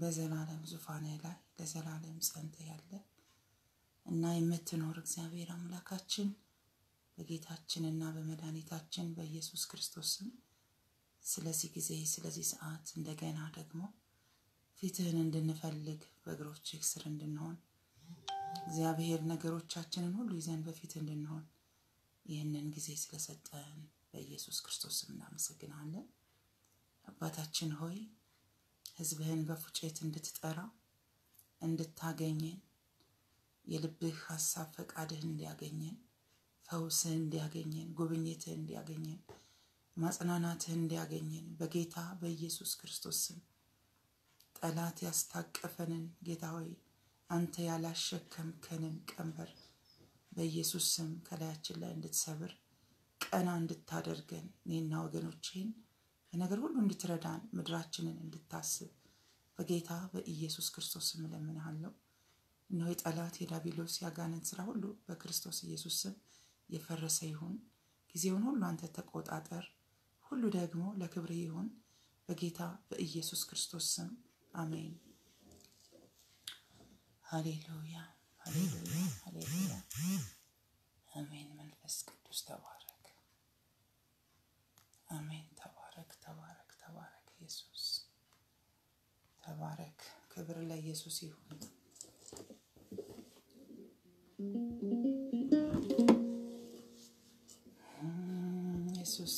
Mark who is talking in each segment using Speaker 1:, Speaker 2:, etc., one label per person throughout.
Speaker 1: በዘላለም ዙፋን ላይ ለዘላለም ጸንተ ያለ እና የምትኖር እግዚአብሔር አምላካችን በጌታችንና በመድኃኒታችን በኢየሱስ ክርስቶስ ስለዚህ ጊዜ ስለዚህ ሰዓት እንደገና ደግሞ ፊትህን እንድንፈልግ በእግሮችህ ስር እንድንሆን እግዚአብሔር ነገሮቻችንን ሁሉ ይዘን በፊት እንድንሆን ይህንን ጊዜ ስለሰጠን በኢየሱስ ክርስቶስ እናመሰግናለን። አባታችን ሆይ ሕዝብህን በፉጨት እንድትጠራ እንድታገኘን የልብህ ሐሳብ ፈቃድህ እንዲያገኘን ፈውስህ እንዲያገኘን ጉብኝትህ እንዲያገኘን ማጽናናትህ እንዲያገኘን በጌታ በኢየሱስ ክርስቶስ ስም ጠላት ያስታቀፈንን ጌታ ሆይ አንተ ያላሸከምከንን ቀንበር በኢየሱስ ስም ከላያችን ላይ እንድትሰብር ቀና እንድታደርገን እኔና ወገኖቼን በነገር ሁሉ እንድትረዳን ምድራችንን እንድታስብ በጌታ በኢየሱስ ክርስቶስ ስም ለምንሃለሁ። እነሆ የጠላት የዲያብሎስ ያጋንንት ሥራ ሁሉ በክርስቶስ ኢየሱስ ስም የፈረሰ ይሁን። ጊዜውን ሁሉ አንተ ተቆጣጠር፣ ሁሉ ደግሞ ለክብርህ ይሁን በጌታ በኢየሱስ ክርስቶስ ስም አሜን። ሃሌሉያ ሃሌሉያ ሃሌሉያ አሜን። መንፈስ ቅዱስ ተባረክ። አሜን። ተባረክ ተባረክ ተባረክ። ኢየሱስ ተባረክ። ክብር ለኢየሱስ ይሁን። ኢየሱስ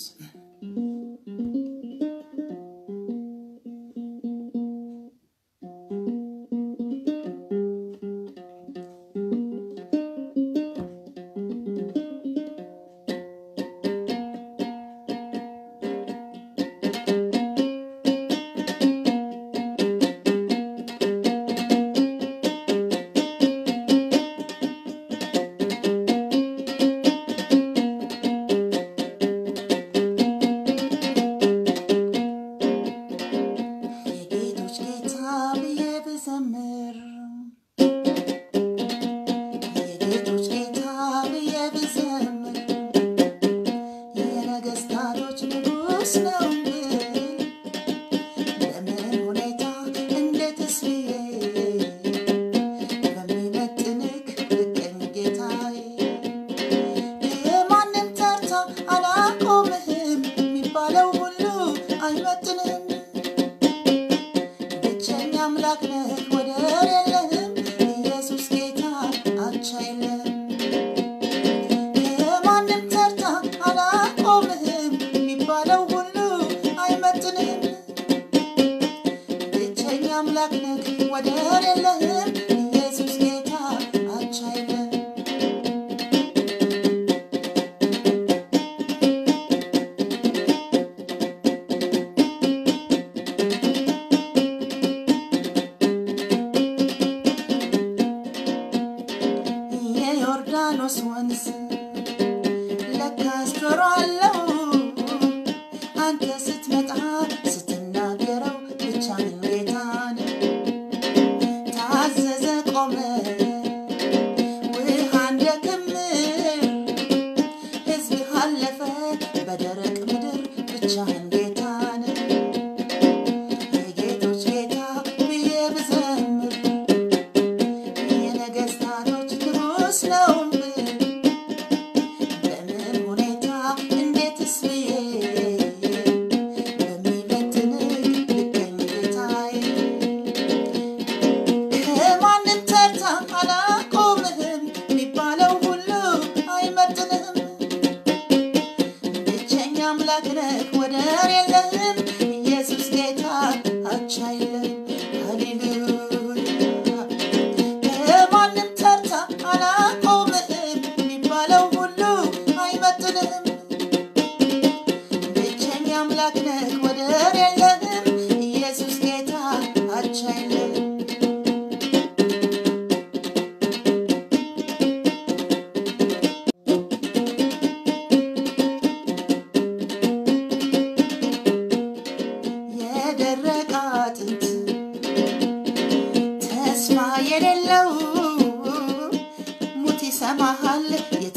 Speaker 2: ሰማሃል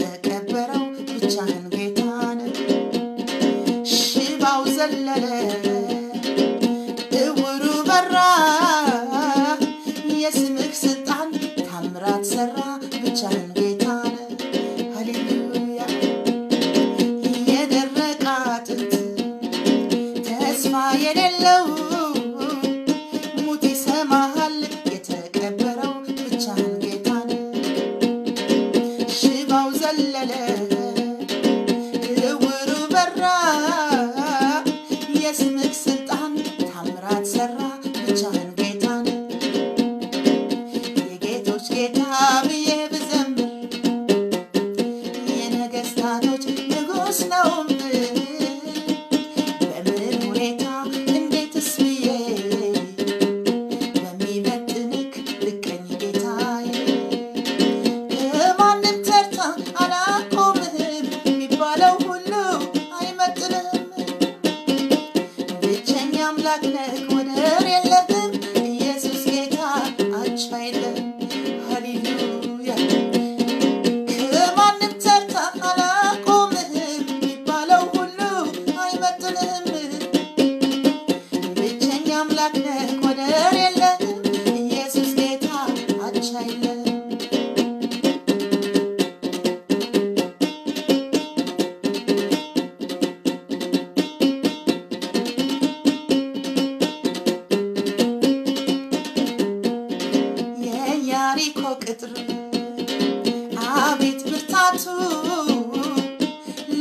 Speaker 2: የተቀበረው ብቻህን ጌታን ሽባው ዘለለ እውሩ በራ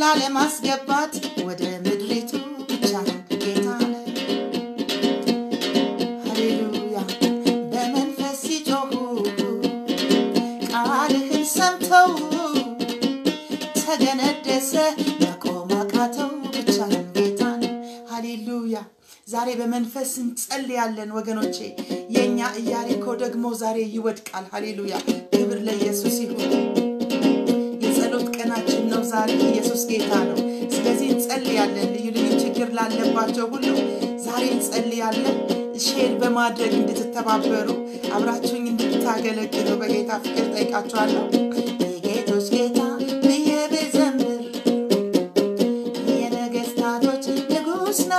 Speaker 2: ላለማስገባት ወደ ምድሪቱ ብቻህን ጌታ ነህ ሃሌሉያ በመንፈስ ሲጮሁ ቃልህን ሰምተው ተገነደሰ መቆም አቃተው ብቻህን ጌታ ነህ ሃሌሉያ ዛሬ በመንፈስ እንጸልያለን ወገኖቼ የኛ ኢያሪኮ ደግሞ ዛሬ ይወድቃል ሃሌሉያ ክብር ለኢየሱስ ይሁን የጸሎት ቀናችን ነው ዛሬ ኢየሱስ ጌታ ነው ስለዚህ እንጸልያለን ልዩ ልዩ ችግር ላለባቸው ሁሉ ዛሬ እንጸልያለን ሼር በማድረግ እንድትተባበሩ አብራችሁኝ እንድታገለግሉ በጌታ ፍቅር ጠይቃችኋለሁ የጌቶች ጌታ በየበዘምር የነገስታቶች ንጉስ ነው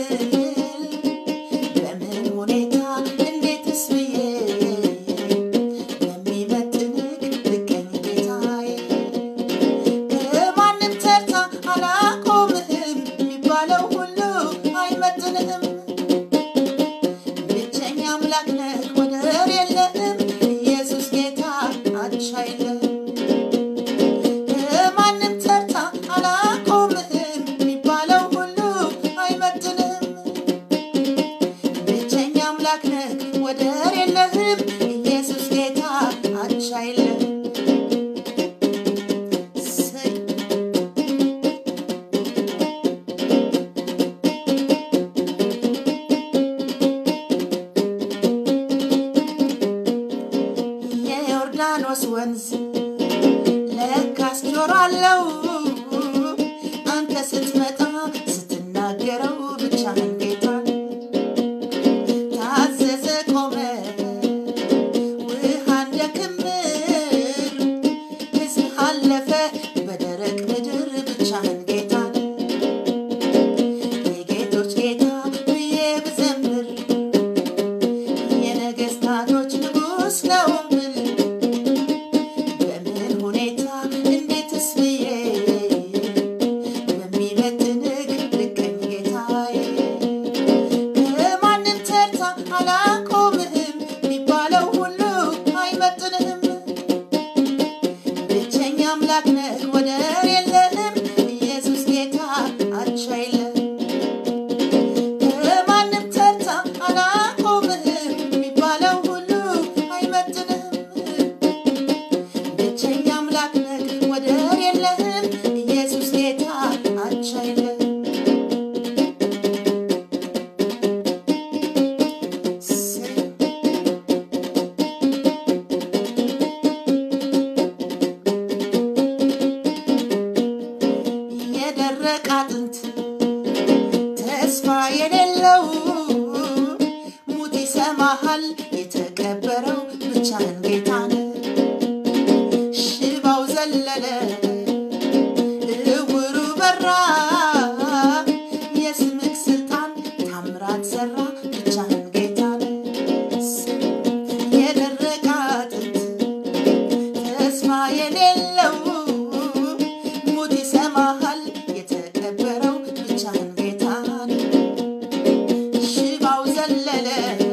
Speaker 2: ወንዝ ለካስ ጆሮ አለው አንተ ስትመጣ ስትናገረው ብቻህን ጌታ ታዘዘ ቆመ ውሃ እንደ ክምር ሕዝብ አለፈ በደረቅ ምድር ብቻህን ጌታ የጌቶች ጌታ ብዬ ብዘምር የነገስታቶች ንጉስ ነው የተከበረው ብቻህን ጌታ ነህ ሽባው ዘለለ እውሩ በራ የስምክ ስልጣን ታምራት ሰራ ብቻህን ጌታ ነህ የደረቀ አጥንት ተስፋ የሌለው ሙት ይሰማሃል የተከበረው ብቻህን ጌታ ነህ ሽባው ዘለለ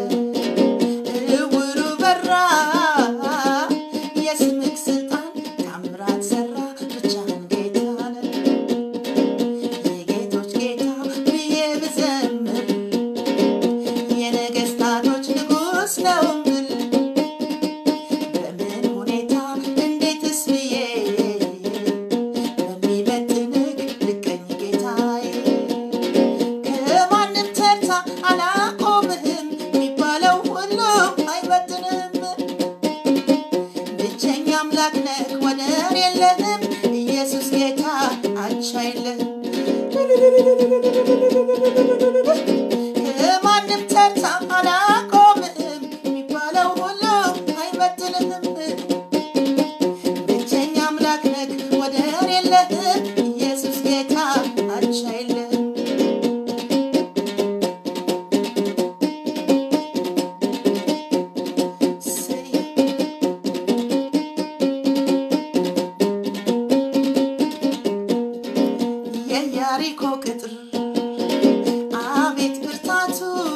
Speaker 2: የያሪኮ ቅጥር አቤት ብርታቱ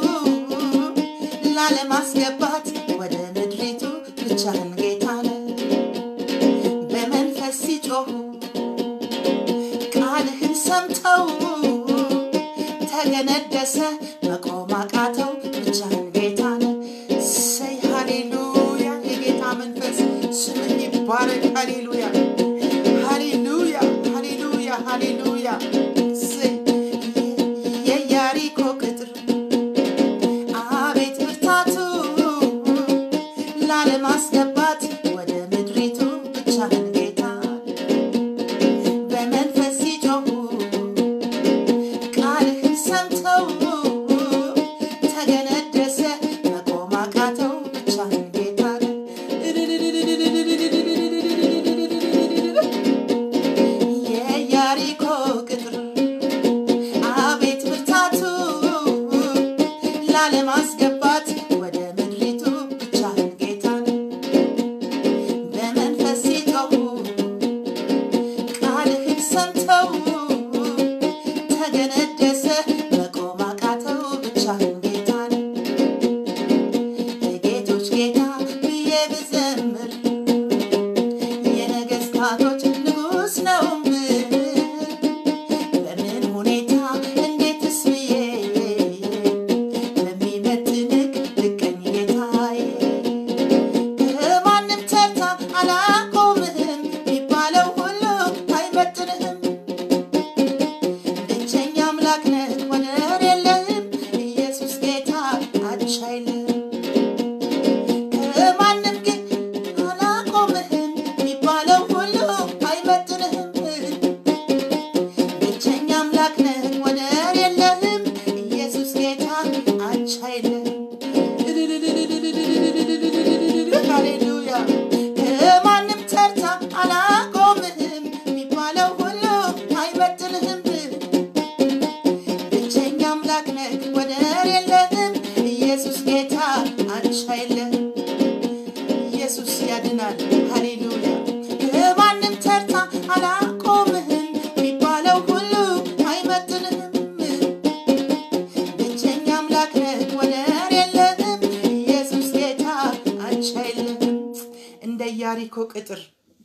Speaker 2: ላለማስገባት ወደ ምድሪቱ ብቻህን ጌታ ነህ በመንፈስ ሲጮሁ ቃል ሰምተው ተገነደሰ መቆም አቃተው ብቻህን ጌታን ሰይ ሃሌሉያ የጌታ መንፈስ ስምህ ይባረክ ሃሌሉያ ሃሌሉያ ሃሌሉያ ሃሌሉያ ሰይ የያሪኮ ቅጥር አቤት ብርታቱ ላለማስገባት ወደ ምድሪቱ ብቻህን ጌታን በመንፈስ ሲጮሁ ቃልህን ሰምተው ተገነደሰ መቆም አቃተው ብቻህን ጌታን የያሪኮ ቅጥር አቤት ብርታቱ ላለማስገባት ወደ ምድሪቱ ብቻህን ጌታን በመንፈስ ሲጮሁ ቃልህን ሰምተው ተገነደሰ መቆም አቃተው ብቻህን ጌታን የጌቶች ጌታ ብዬ ብዘምር የነገስታቶች ንጉሥ ነው ብል በምን ሁኔታ እንዴትስ ብዬ በሚመጥንህ ልቀኝ ጌታዬ ከማንም ተርታ አላቆምህም የሚባለው ሁሉ አይመጥንህም ብቸኛ አምላክ ነህ ወደር የለህም ኢየሱስ ጌታ አቻ የለህም ከማንም ግን አላቆምህም የሚባለው ሁሉ አይመጥንህም ብቸኛ አምላክ ነህ ወደር የለህም ኢየሱስ ጌታ አቻ የለህም ሃሌሉያ ከማንም ተርታ አላቆምህም የሚባለው ሁሉ አይመጥንህም ብቸኛ አምላክ ነህ ወደር የለህም ኢየሱስ ጌታ አቻ የለህም ኢየሱስ ያድናል ሃሌሉያ ከማንም ተርታ አላቆምህም የሚባለው ሁሉ አይመጥንህም ብቸኛ አምላክ ነህ ወደር የለህም ኢየሱስ ጌታ አቻ የለህም እንደ ኢያሪኮ ቅጥር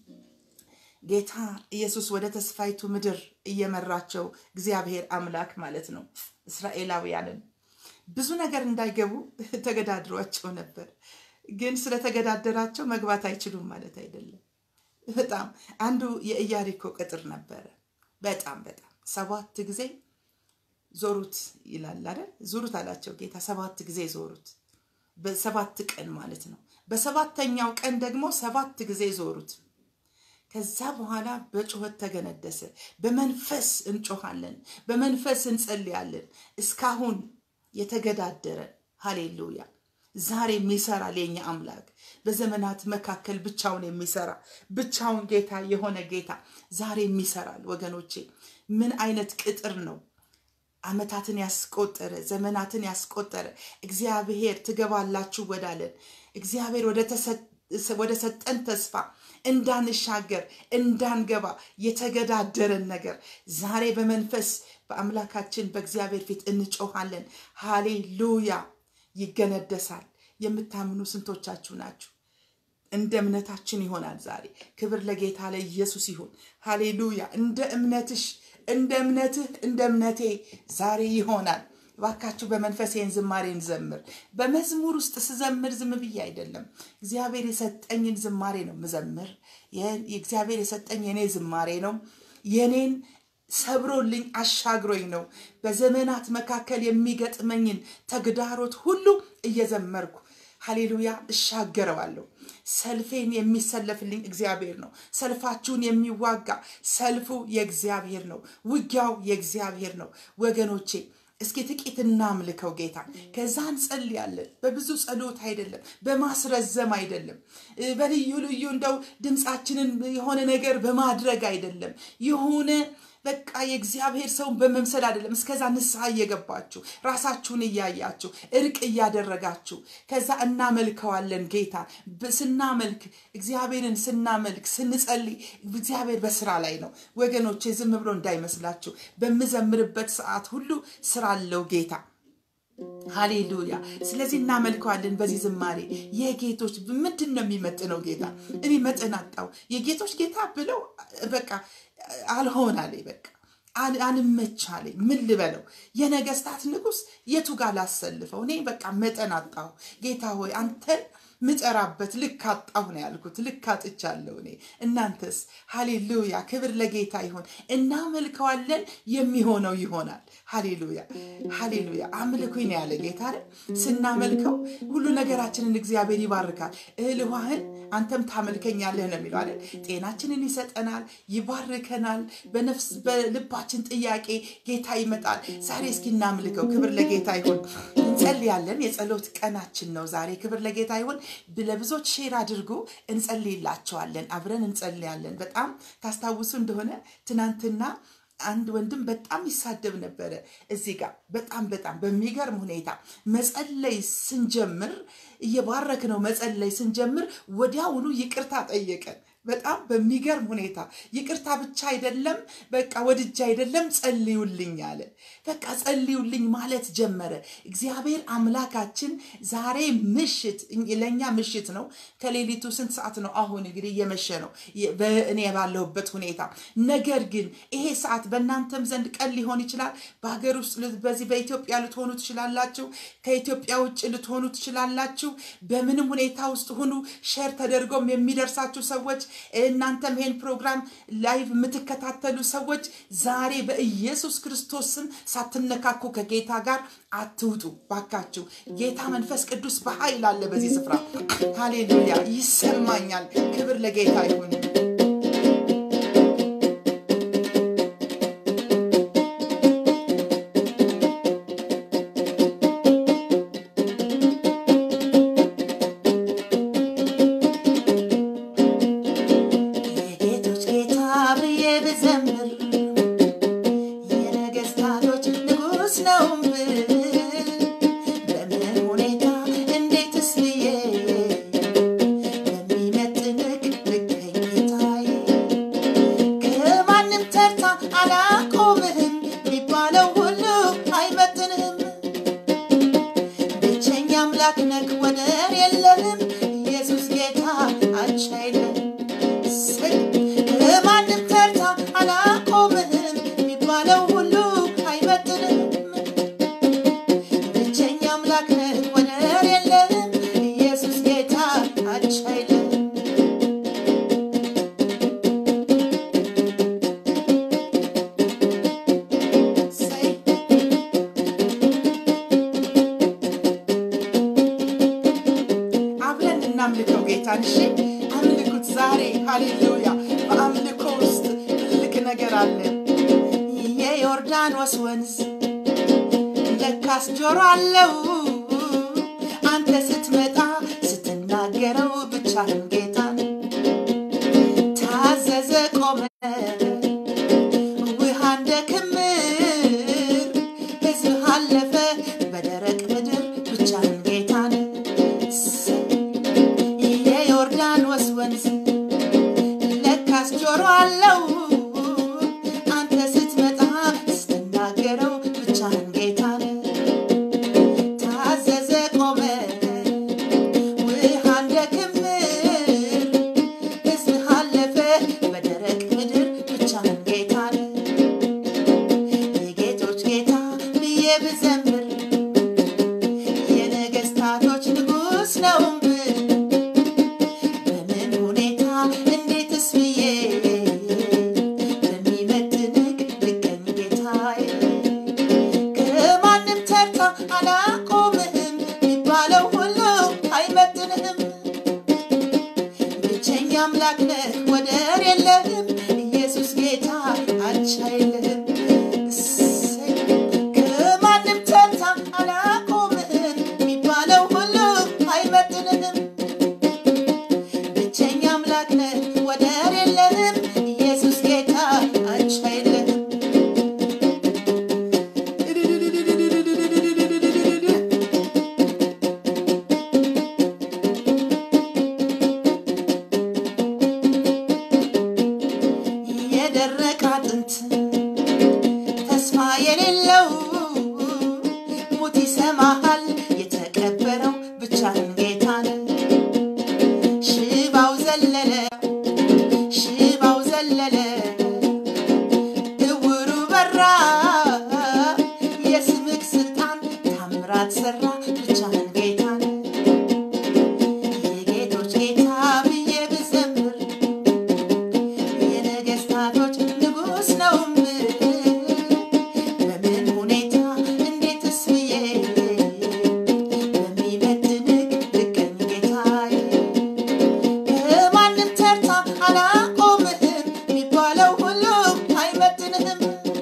Speaker 2: ጌታ ኢየሱስ ወደ ተስፋይቱ ምድር እየመራቸው እግዚአብሔር አምላክ ማለት ነው እስራኤላውያንን ብዙ ነገር እንዳይገቡ ተገዳድሯቸው ነበር ግን ስለተገዳደራቸው መግባት አይችሉም ማለት አይደለም በጣም አንዱ የኢያሪኮ ቅጥር ነበር በጣም 7 ጊዜ ዞሩት ይላል አይደል ዞሩት አላቸው ጌታ 7 ጊዜ ዞሩት በ7 ቀን ማለት ነው በሰባተኛው ቀን ደግሞ 7 ጊዜ ዞሩት ከዛ በኋላ በጩኸት ተገነደሰ በመንፈስ እንጮሃለን በመንፈስ እንጸልያለን እስካሁን የተገዳደረ ሃሌሉያ ዛሬ የሚሰራ ለኛ አምላክ በዘመናት መካከል ብቻውን የሚሰራ ብቻውን ጌታ የሆነ ጌታ ዛሬ የሚሰራል ወገኖቼ ምን አይነት ቅጥር ነው አመታትን ያስቆጠረ ዘመናትን ያስቆጠረ እግዚአብሔር ትገባላችሁ ወዳለን እግዚአብሔር ወደ ሰጠን ተስፋ እንዳንሻገር እንዳንገባ የተገዳደረን ነገር ዛሬ በመንፈስ በአምላካችን በእግዚአብሔር ፊት እንጮሃለን ሃሌሉያ ይገነደሳል የምታምኑ ስንቶቻችሁ ናችሁ እንደ እምነታችን ይሆናል ዛሬ ክብር ለጌታ ለኢየሱስ ይሁን ሃሌሉያ እንደ እምነትሽ እንደ እምነትህ እንደ እምነቴ ዛሬ ይሆናል ባካችሁ በመንፈሴን ዝማሬን ዘምር በመዝሙር ውስጥ ስዘምር ዝም ብዬ አይደለም እግዚአብሔር የሰጠኝን ዝማሬ ነው መዘምር የእግዚአብሔር የሰጠኝ የኔ ዝማሬ ነው የኔን ሰብሮልኝ አሻግሮኝ ነው በዘመናት መካከል የሚገጥመኝን ተግዳሮት ሁሉ እየዘመርኩ ሃሌሉያ እሻገረዋለሁ ሰልፌን የሚሰለፍልኝ እግዚአብሔር ነው ሰልፋችሁን የሚዋጋ ሰልፉ የእግዚአብሔር ነው ውጊያው የእግዚአብሔር ነው ወገኖቼ እስኪ ጥቂት እናምልከው ጌታ ከዛ እንጸልያለን በብዙ ጸሎት አይደለም በማስረዘም አይደለም በልዩ ልዩ እንደው ድምጻችንን የሆነ ነገር በማድረግ አይደለም የሆነ በቃ የእግዚአብሔር ሰው በመምሰል አይደለም እስከዛ ንስሐ እየገባችሁ ራሳችሁን እያያችሁ እርቅ እያደረጋችሁ ከዛ እናመልከዋለን ጌታ ስናመልክ እግዚአብሔርን ስናመልክ ስንጸልይ እግዚአብሔር በስራ ላይ ነው ወገኖቼ ዝም ብሎ እንዳይመስላችሁ በመዘምርበት ሰዓት ሁሉ ስራ አለው ጌታ ሃሌሉያ ስለዚህ እናመልከዋለን በዚህ ዝማሬ የጌቶች ምንድነው የሚመጥነው ጌታ እኔ መጠናጣው የጌቶች ጌታ ብለው በቃ አልሆናለኝ በቃ አንመቻለኝ ምን ልበለው የነገስታት ንጉስ የቱ ጋር ላሰልፈው እኔ በቃ መጠን አጣሁ ጌታ ሆይ አንተን ምጠራበት ልክ አጣሁ ነው ያልኩት ልክ አጥቻለሁ እኔ እናንተስ ሃሌሉያ ክብር ለጌታ ይሁን እናመልከዋለን የሚሆነው ይሆናል ሃሌሉያ ሃሌሉያ አምልኩኝ ነው ያለ ጌታ አይደል ስናመልከው ሁሉ ነገራችንን እግዚአብሔር ይባርካል እልዋህን አንተም ታመልከኛለህ ነው የሚለው አይደል ጤናችንን ይሰጠናል ይባርከናል በነፍስ በልባችን ጥያቄ ጌታ ይመጣል ዛሬ እስኪ እናምልከው ክብር ለጌታ ይሁን እንጸልያለን የጸሎት ቀናችን ነው ዛሬ ክብር ለጌታ ይሁን ለብዙዎች ሼር አድርጉ እንጸልይላቸዋለን አብረን እንጸልያለን በጣም ታስታውሱ እንደሆነ ትናንትና አንድ ወንድም በጣም ይሳደብ ነበር እዚህ ጋር በጣም በሚገርም ሁኔታ መጸለይ ስንጀምር እየባረክነው መጸለይ ስንጀምር ወዲያውኑ ይቅርታ ጠየቀን በጣም በሚገርም ሁኔታ ይቅርታ ብቻ አይደለም በቃ ወድጃ አይደለም ጸልዩልኝ አለ በቃ ጸልዩልኝ ማለት ጀመረ እግዚአብሔር አምላካችን ዛሬ ምሽት ለኛ ምሽት ነው ከሌሊቱ ስንት ሰዓት ነው አሁን እንግዲህ እየመሸ ነው በእኔ ባለሁበት ሁኔታ ነገር ግን ይሄ ሰዓት በእናንተም ዘንድ ቀን ሊሆን ይችላል በአገር ውስጥ በዚህ በኢትዮጵያ ልትሆኑ ትችላላችሁ ከኢትዮጵያ ውጭ ልትሆኑ ትችላላችሁ በምንም ሁኔታ ውስጥ ሆኑ ሼር ተደርጎም የሚደርሳችሁ ሰዎች እናንተም ይሄን ፕሮግራም ላይቭ የምትከታተሉ ሰዎች ዛሬ በኢየሱስ ክርስቶስ ስም ሳትነካኩ ከጌታ ጋር አትውጡ ባካችሁ ጌታ መንፈስ ቅዱስ በኃይል አለ በዚህ ስፍራ ሃሌሉያ ይሰማኛል ክብር ለጌታ ይሁን ዮርዳኖስ ወንዝ ለካስ ጆሮ አለው አንተ ስትመጣ ስትናገረው ብቻህን ጌታን ታዘዘ ቆመ ውሃ እንደ ክምር ሕዝብ አለፈ በደረቅ ምድር ብቻህን ጌታን የዮርዳኖስ ወንዝ ለካስ ጆሮ አለው ሽባው ዘለለ እውሩ በራ ታምራት ሰራ ብቻህን ጌታ ነህ የጌቶች ጌታ ብዬ ብዘምር የነገስታቶች ንጉስ ነው በምን ሁኔታ እንዴትስ ብዬ በሚመጥንህ ልገኝ ጌታዬ ከማንም ተርታ አላቆምህም የሚባለው ሁሉ አይመጥንህም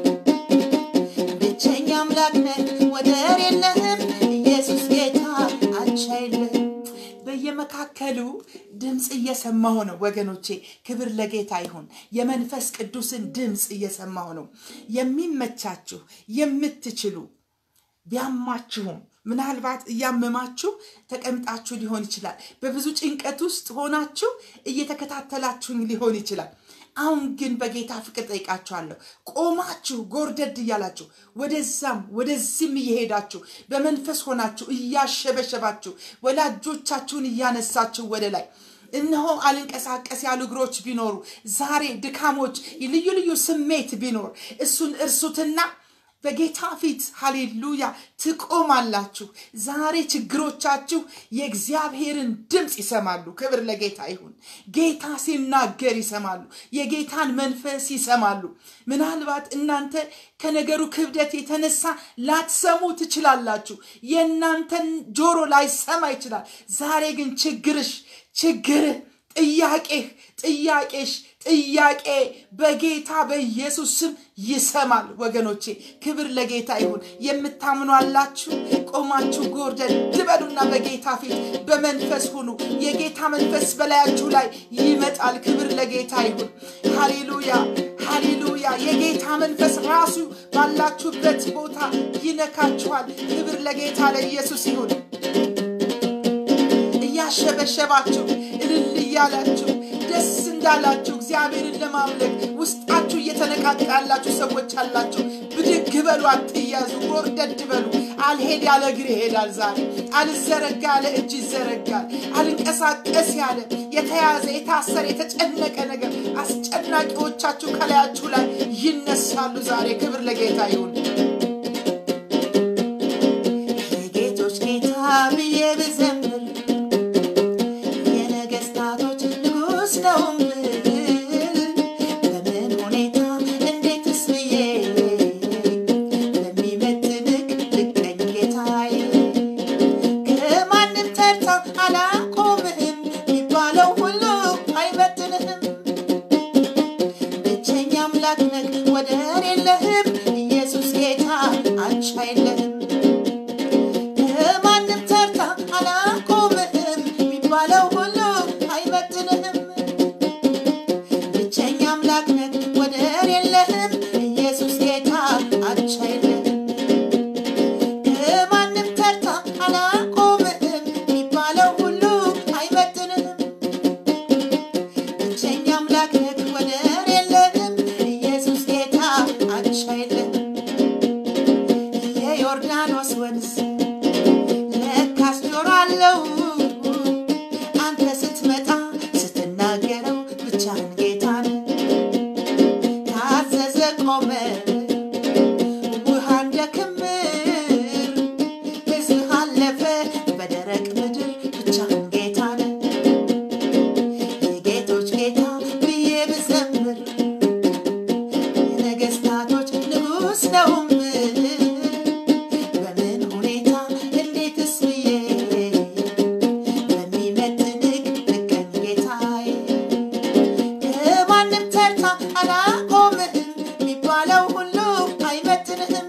Speaker 2: ብቸኛ አምላክ ነህ ወደር የለህም ኢየሱስ ጌታ አቻ የለህም በየመካከሉ ድምጽ እየሰማሁ ነው ወገኖቼ ክብር ለጌታ ይሁን የመንፈስ ቅዱስን ድምጽ እየሰማሁ ነው የሚመቻችሁ የምትችሉ ቢያማችሁም ምናልባት እያመማችሁ ተቀምጣችሁ ሊሆን ይችላል በብዙ ጭንቀት ውስጥ ሆናችሁ እየተከታተላችሁኝ ሊሆን ይችላል አሁን ግን በጌታ ፍቅር ጠይቃችኋለሁ ቆማችሁ ጎርደድ እያላችሁ ወደዛም ወደዚህም እየሄዳችሁ በመንፈስ ሆናችሁ እያሸበሸባችሁ ወላጆቻችሁን እያነሳችሁ ወደ ላይ እነሆ አልንቀሳቀስ ያሉ እግሮች ቢኖሩ ዛሬ ድካሞች ልዩ ልዩ ስሜት ቢኖር እሱን እርሱትና በጌታ ፊት ሃሌሉያ ትቆማላችሁ ዛሬ ችግሮቻችሁ የእግዚአብሔርን ድምጽ ይሰማሉ ክብር ለጌታ ይሁን ጌታ ሲናገር ይሰማሉ የጌታን መንፈስ ይሰማሉ ምናልባት እናንተ ከነገሩ ክብደት የተነሳ ላትሰሙ ትችላላችሁ የእናንተን ጆሮ ላይሰማ ይችላል ዛሬ ግን ችግርሽ ጥያቄሽ ጥያቄ በጌታ በኢየሱስ ስም ይሰማል ወገኖቼ ክብር ለጌታ ይሁን የምታምኑ አላችሁ ቆማችሁ ጎርደድ ድበሉና በጌታ ፊት በመንፈስ ሁኑ የጌታ መንፈስ በላያችሁ ላይ ይመጣል ክብር ለጌታ ይሁን ሃሌሉያ ሃሌሉያ የጌታ መንፈስ ራሱ ባላችሁበት ቦታ ይነካችኋል ክብር ለጌታ ለኢየሱስ ይሁን እያሸበሸባችሁ እልል እያላችሁ ደስ እንዳላችሁ እግዚአብሔርን ለማምለክ ውስጣችሁ እየተነቃቃላችሁ ሰዎች አላችሁ ብድግ በሉ አትያዙ ጎርደድ በሉ አልሄድ ያለ እግር ይሄዳል ዛሬ አልዘረጋ ያለ እጅ ይዘረጋል አልንቀሳቀስ ያለ የተያዘ የታሰረ የተጨነቀ ነገር አስጨናቂዎቻችሁ ከላያችሁ ላይ ይነሳሉ ዛሬ ክብር ለጌታ ይሁን የጌቶች ጌታ ብዬ ብዘምር የነገስታቶች ንጉስ ነው በምን ሁኔታ እንዴትስ ብዬ በሚመጥንህ ልገኝ ጌታዬ ከማንም ተርታ አላቆምህም የሚባለው ሁሉ አይመጥንህም ብቸኛ አምላክ ነህ ወደር የለህም ኢየሱስ ጌታ አቻ የለህም ከማንም ተርታ አላቆምህም የሚባለው ሁሉ አይመጥንህም ብቸኛ አምላክ ነህ ወደር የለህም ኢየሱስ ጌታ አቻ የለህም ከማንም ተርታ አላቆምህም የሚባለው ሁሉ አይመጥንህም ብቸኛ አምላክ ነህ ወደር የለህም ኢየሱስ ጌታ አቻ የለህም የዮርዳኖስ ወንዝ ለካስ ጆሮ አለው አንተ ስትመጣ ስትናገረው ብቻህን ጌታ ነህ ታዘዘ ቆመ ውሃ እንደ ክምር ሕዝብህ አለፈ በደረቅ ምድር ብቻህን ጌታ ነህ የጌቶች ጌታ ብዬ ብዘምር የነገስታቶች ንጉስ ነው በምን ሁኔታ እንዴትስ ብዬ በሚመጥንህ ልገኝ ጌታዬ ከማንም ተርታ አላቆምህም የሚባለው ሁሉ አይመጥንህም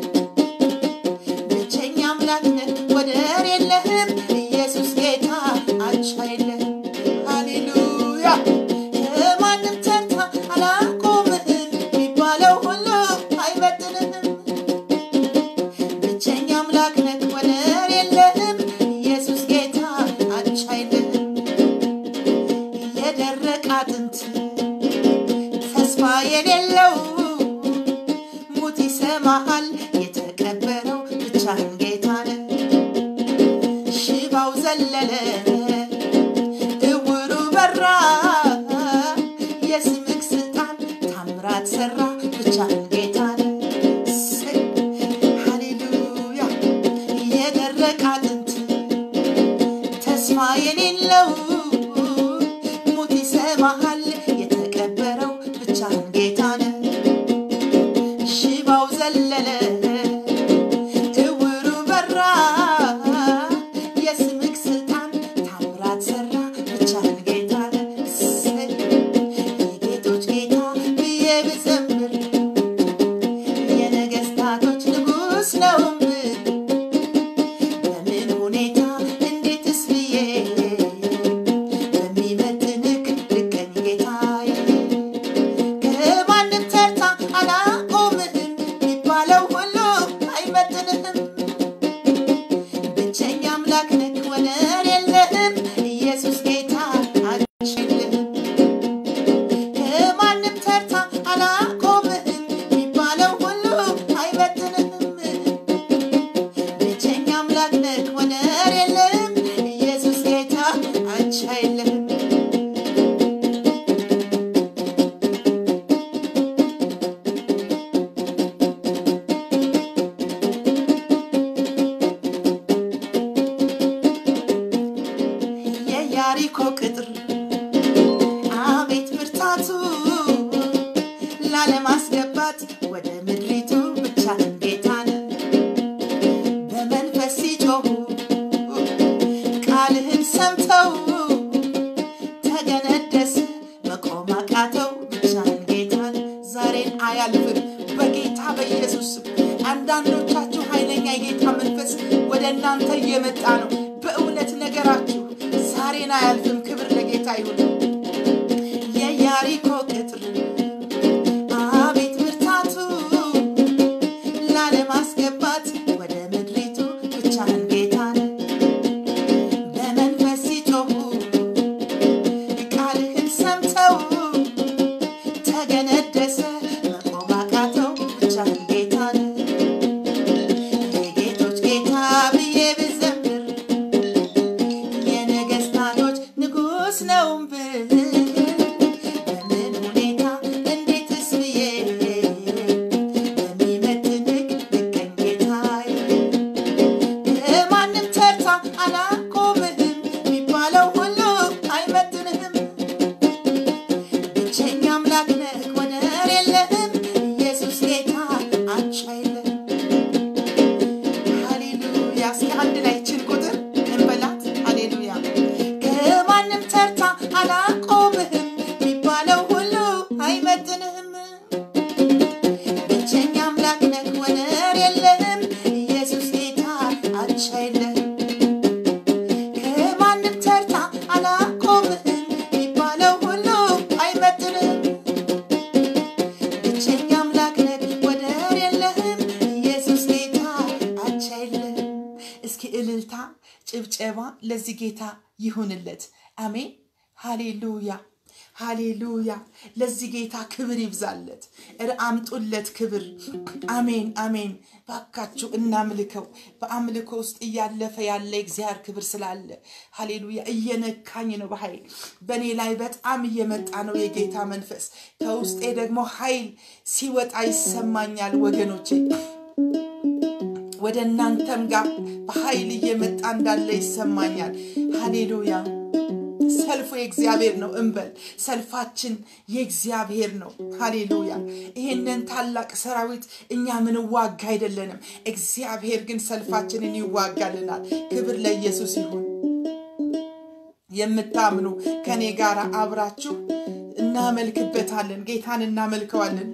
Speaker 2: ብቸኛ አምላክ ነህ ወደር የለህም ኢየሱስ ጌታ አቻ የለህም ሃሌሉያ ከማንም ተርታ አላቆምህም የሚባለው ሁሉ አይመጥንህም ብቸኛ አምላክ ነህ ወደር የለህም ኢየሱስ ጌታ አቻ የለህም የደረቀ አጥንት ተስፋ የሌለው ሙት ይሰማሃል የተቀበረው ብቻህን ጌታ ነህ ሽባው ዘለለ እውሩ በራ የስምክ ስልጣን ታምራት ሰራ ብቻህን ጌታ ነህ ሃሌሉያ የደረ ላለማስገባት ወደ ምድሪቱ ብቻህን ጌታን በመንፈስ ሲጮሁ ቃልህን ሰምተው ተገነደስ መቆም አቃተው ብቻህን ጌታን ዛሬን አያልፍም በጌታ በኢየሱስ አንዳንዶቻችሁ ኃይለኛ የጌታ መንፈስ ወደ እናንተ እየመጣ ነው በእውነት ነገራችሁ ዛሬን አያልፍም ክብር ለጌታ ይሁን የያሪኮ ቅጥር አቤት ብርታቱ ላለማስገባት ወደ ምድሪቱ ብቻህን ጌታን በመንፈስ ሲጮሁ ቃልህን ሰምተው ተገነደሰ መቆም አቃተው ብቻህን ጌታን የጌቶች ጌታ ብዬ ብዘምር የነገስታቶች ንጉስ ነው ብል በምን ሁኔታ እንዴትስ ብዬ በሚመጥንቅ ልቀኝ ጌታዬ ከማንም ተርታ አላቆምህም የሚባለው ሁሉ አይመጥንህም ብቸኛ አምላክ ነህ ወደር የለህም ኢየሱስ ጌታ አቻ የለህም ሃሌሉያ እስኪ አንድ ላይ ችን ቁጥር እንበላት ሃሌሉያ ከማንም ተርታ አላቆምህም የሚባለው ሁሉ አይመጥንህም ብቸኛ አምላክ ነህ ወደር የለህም ኢየሱስ ጌታ አቻ የለህም ከማንም ተርታ አላቆምህም የሚባለው ሁሉ አይመጥንህም ብቸኛ አምላክ ነህ ወደር የለህም ኢየሱስ ጌታ አቻ የለህም እስኪ እልልታ ጭብጨባ ለዚህ ጌታ ይሁንለት አሜን ሃሌሉያ ሃሌሉያ ለዚህ ጌታ ክብር ይብዛለት አምጡለት ክብር አሜን አሜን ባካችሁ እናምልከው በአምልኮ ውስጥ እያለፈ ያለ እግዚአብሔር ክብር ስላለ ሃሌሉያ እየነካኝ ነው በኃይል በኔ ላይ በጣም እየመጣ ነው የጌታ መንፈስ ከውስጤ ደግሞ ኃይል ሲወጣ ይሰማኛል ወገኖቼ ወደ እናንተም ጋር በኃይል እየመጣ እንዳለ ይሰማኛል ሃሌሉያ ሰልፉ የእግዚአብሔር ነው እንበል ሰልፋችን የእግዚአብሔር ነው ሃሌሉያ ይሄንን ታላቅ ሰራዊት እኛ ምን ዋጋ አይደለንም እግዚአብሔር ግን ሰልፋችንን ይዋጋልናል ክብር ለኢየሱስ ይሁን የምታምኑ ከኔ ጋር አብራችሁ እናመልክበታለን ጌታን እናመልከዋለን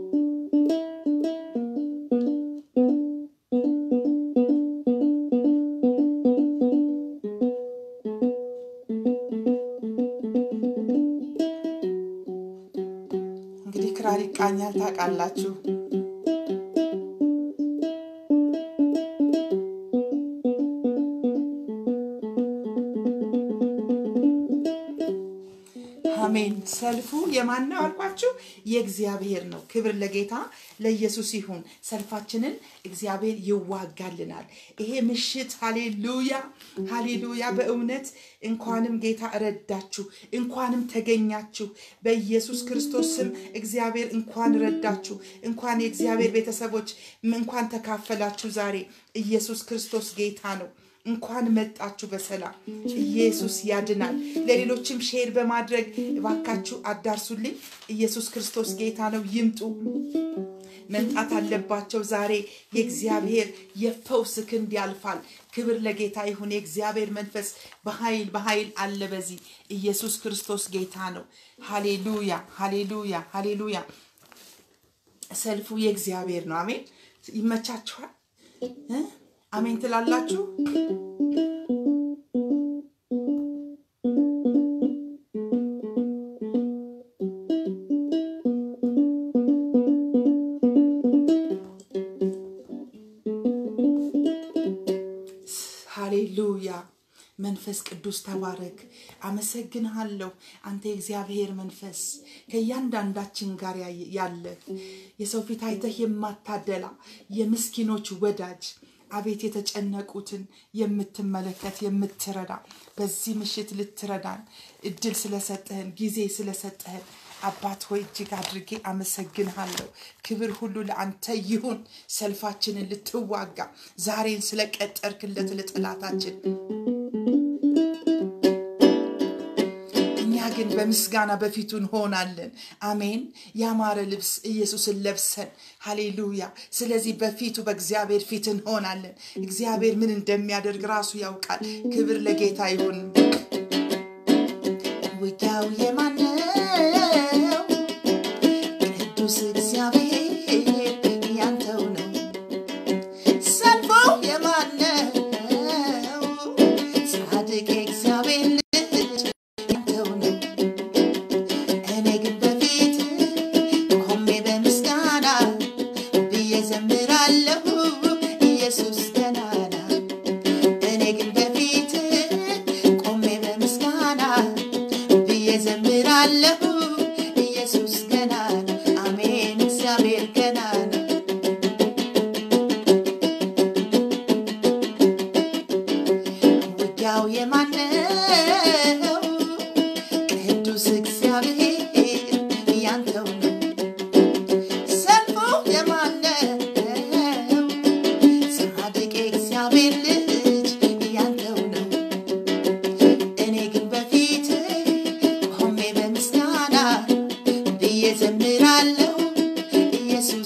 Speaker 2: እንግዲህ ክራር ይቃኛል ታውቃላችሁ አሜን ሰልፉ የማን ነው አልኳችሁ የእግዚአብሔር ነው ክብር ለጌታ ለኢየሱስ ይሁን ሰልፋችንን እግዚአብሔር ይዋጋልናል ይሄ ምሽት ሃሌሉያ ሃሌሉያ በእውነት እንኳንም ጌታ ረዳችሁ እንኳንም ተገኛችሁ በኢየሱስ ክርስቶስ ስም እግዚአብሔር እንኳን ረዳችሁ እንኳን የእግዚአብሔር ቤተሰቦች እንኳን ተካፈላችሁ ዛሬ ኢየሱስ ክርስቶስ ጌታ ነው እንኳን መጣችሁ በሰላም ኢየሱስ ያድናል ለሌሎችም ሼር በማድረግ ባካችሁ አዳርሱልኝ ኢየሱስ ክርስቶስ ጌታ ነው ይምጡ መምጣት አለባቸው ዛሬ የእግዚአብሔር የፈውስ ክንድ ያልፋል ክብር ለጌታ ይሁን የእግዚአብሔር መንፈስ በኃይል አለ በዚህ ኢየሱስ ክርስቶስ ጌታ ነው ሃሌሉያ ሃሌሉያ ሃሌሉያ ሰልፉ የእግዚአብሔር ነው አሜን ይመቻችኋል አሜን ትላላችሁ ሃሌሉያ መንፈስ ቅዱስ ተባረክ አመሰግንሃለሁ አንተ እግዚአብሔር መንፈስ ከያንዳንዳችን ጋር ያለ የሰው ፊት አይተህ የማታደላ የምስኪኖች ወዳጅ አቤት የተጨነቁትን የምትመለከት የምትረዳ በዚህ ምሽት ልትረዳን እድል ስለሰጠህን ጊዜ ስለሰጠህን አባት ሆይ እጅግ አድርጌ አመሰግንሃለሁ ክብር ሁሉ ለአንተ ይሁን ሰልፋችንን ልትዋጋ ዛሬን ስለቀጠርክለት ለጠላታችን ግን በምስጋና በፊቱ እንሆናለን። አሜን። ያማረ ልብስ ኢየሱስን ለብሰን ሃሌሉያ። ስለዚህ በፊቱ በእግዚአብሔር ፊት እንሆናለን። እግዚአብሔር ምን እንደሚያደርግ ራሱ ያውቃል። ክብር ለጌታ ይሁን። ውጊያው የማን ነው? ቅዱስ እግዚአብሔር ያንተው ነው። ሰልፉ የማን ነው? ጻድቅ እግዚአብሔር ልጅ ያንተው ነው። እኔ ግን በፊት ቆሜ በምስጋና ብዬ ዘምራለሁ ኢየሱስ ገናና። እኔ ግን በፊት ቆሜ በምስጋና ብዬ ዘምራለሁ ኢየሱስ ገናና። አሜን። እግዚአብሔር ገናና። ውጊያው የማን ነው? ቅዱስ እግዚአብሔር ያንተው ነው። ሰልፉ የማን ነው? ጻድቅ እግዚአብሔር ልጅ ያንተው ነው። እኔ ግን በፊት ቆሜ በምስጋና ብዬ ዘምራለሁ ኢየሱስ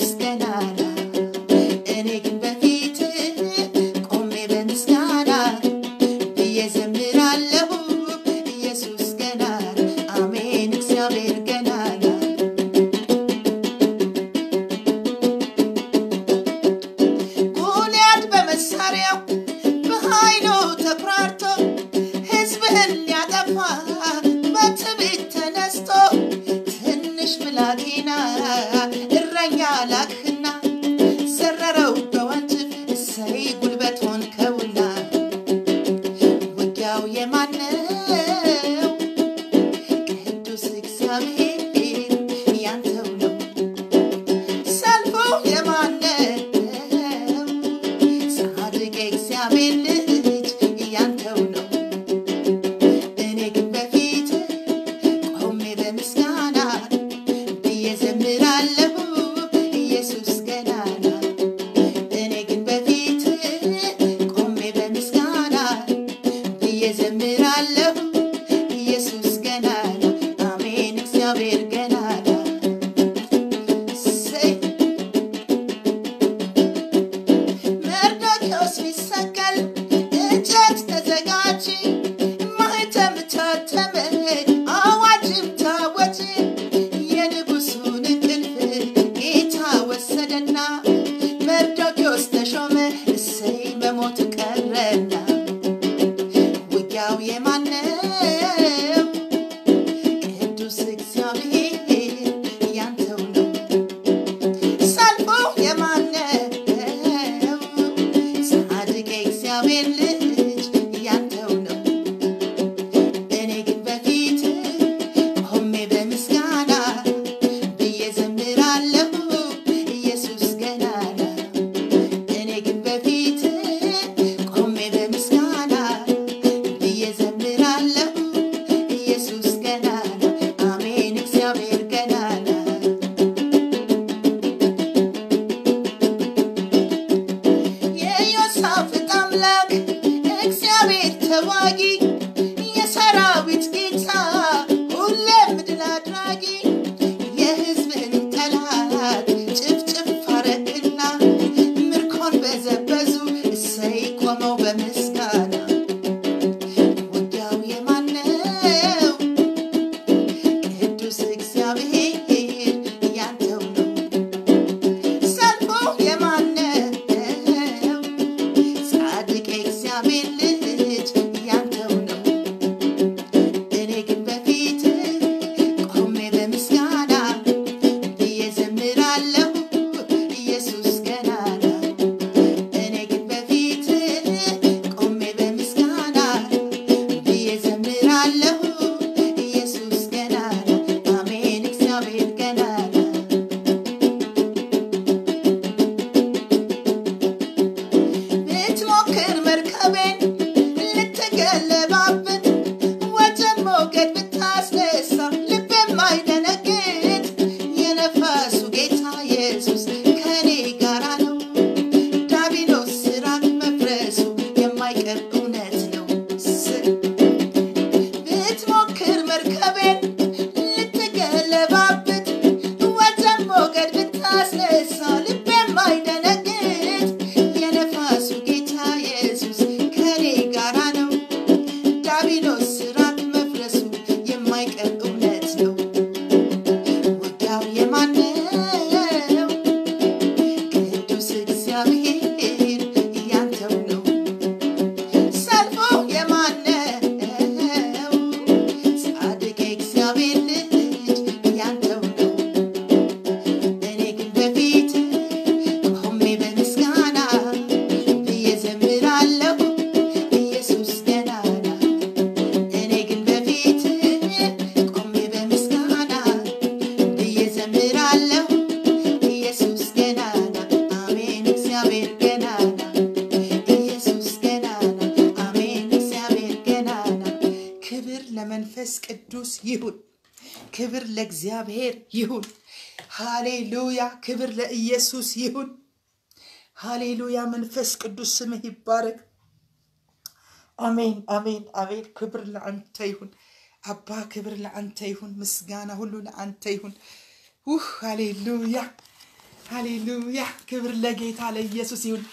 Speaker 2: ለኢየሱስ ይሁን። ክብር ለእግዚአብሔር ይሁን። ሃሌሉያ። ክብር ለኢየሱስ ይሁን። ሃሌሉያ። መንፈስ ቅዱስ ስምህ ይባረክ። አሜን አሜን አሜን። ክብር ለአንተ ይሁን አባ፣ ክብር ለአንተ ይሁን። ምስጋና ሁሉ ለአንተ ይሁን። ሃሌሉያ ሃሌሉያ። ክብር ለጌታ ለኢየሱስ ይሁን።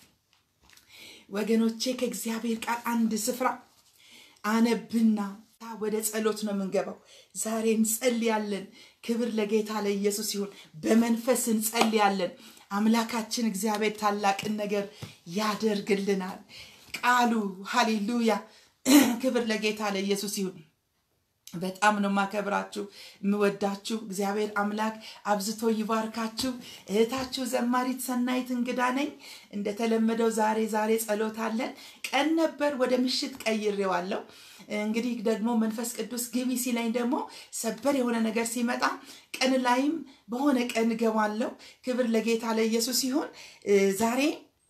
Speaker 2: ወገኖቼ ከእግዚአብሔር ቃል አንድ ስፍራ አነብና ወደ ጸሎት ነው የምንገባው። ዛሬ እንጸልያለን። ክብር ለጌታ ለኢየሱስ ይሁን። በመንፈስ እንጸልያለን። አምላካችን እግዚአብሔር ታላቅን ነገር ያደርግልናል። ቃሉ ሃሌሉያ። ክብር ለጌታ ለኢየሱስ ይሁን። በጣም ነው ማከብራችሁ ምወዳችሁ። እግዚአብሔር አምላክ አብዝቶ ይባርካችሁ። እህታችሁ ዘማሪት ሰናይት እንግዳ ነኝ። እንደተለመደው ዛሬ ጸሎት አለን። ቀን ነበር ወደ ምሽት ቀይሬዋለሁ። እንግዲህ ደግሞ መንፈስ ቅዱስ ግቢ ሲለኝ ደግሞ ሰበር የሆነ ነገር ሲመጣ ቀን ላይም በሆነ ቀን ገባለሁ። ክብር ለጌታ ለኢየሱስ ይሁን። ዛሬ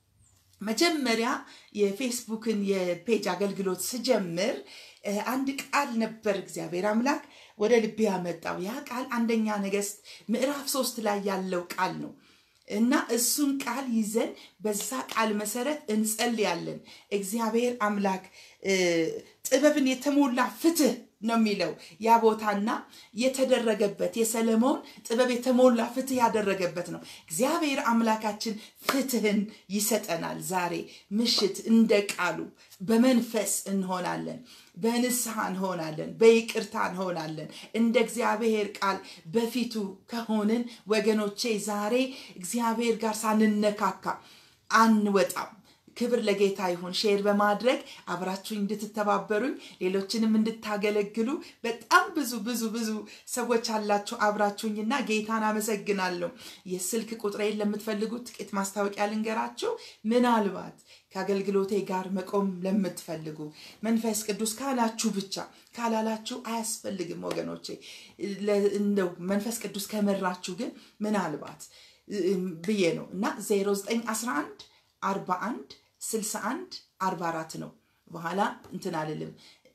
Speaker 2: መጀመሪያ የፌስቡክን የፔጅ አገልግሎት ስጀምር አንድ ቃል ነበር እግዚአብሔር አምላክ ወደ ልቤ ያመጣው። ያ ቃል አንደኛ ነገሥት ምዕራፍ 3 ላይ ያለው ቃል ነው እና እሱን ቃል ይዘን በዛ ቃል መሰረት እንጸልያለን። እግዚአብሔር አምላክ ጥበብን የተሞላ ፍትህ ነው የሚለው ያ ቦታና የተደረገበት የሰለሞን ጥበብ የተሞላ ፍትህ ያደረገበት ነው። እግዚአብሔር አምላካችን ፍትህን ይሰጠናል። ዛሬ ምሽት እንደ ቃሉ በመንፈስ እንሆናለን፣ በንስሐ እንሆናለን፣ በይቅርታ እንሆናለን። እንደ እግዚአብሔር ቃል በፊቱ ከሆንን ወገኖቼ ዛሬ እግዚአብሔር ጋር ሳንነካካ አንወጣም። ክብር ለጌታ ይሁን። ሼር በማድረግ አብራችሁኝ እንድትተባበሩኝ ሌሎችንም እንድታገለግሉ በጣም ብዙ ሰዎች አላችሁ አብራችሁኝና ጌታን አመሰግናለሁ። የስልክ ቁጥሬን ለምትፈልጉት ጥቂት ማስታወቂያ ልንገራችሁ። ምናልባት ከአገልግሎቴ ጋር መቆም ለምትፈልጉ መንፈስ ቅዱስ ካላችሁ ብቻ፣ ካላላችሁ አያስፈልግም ወገኖቼ። እንደው መንፈስ ቅዱስ ከመራችሁ ግን ምናልባት ብዬ ነው እና 0911 41 61 44 ነው። በኋላ እንትን አልልም።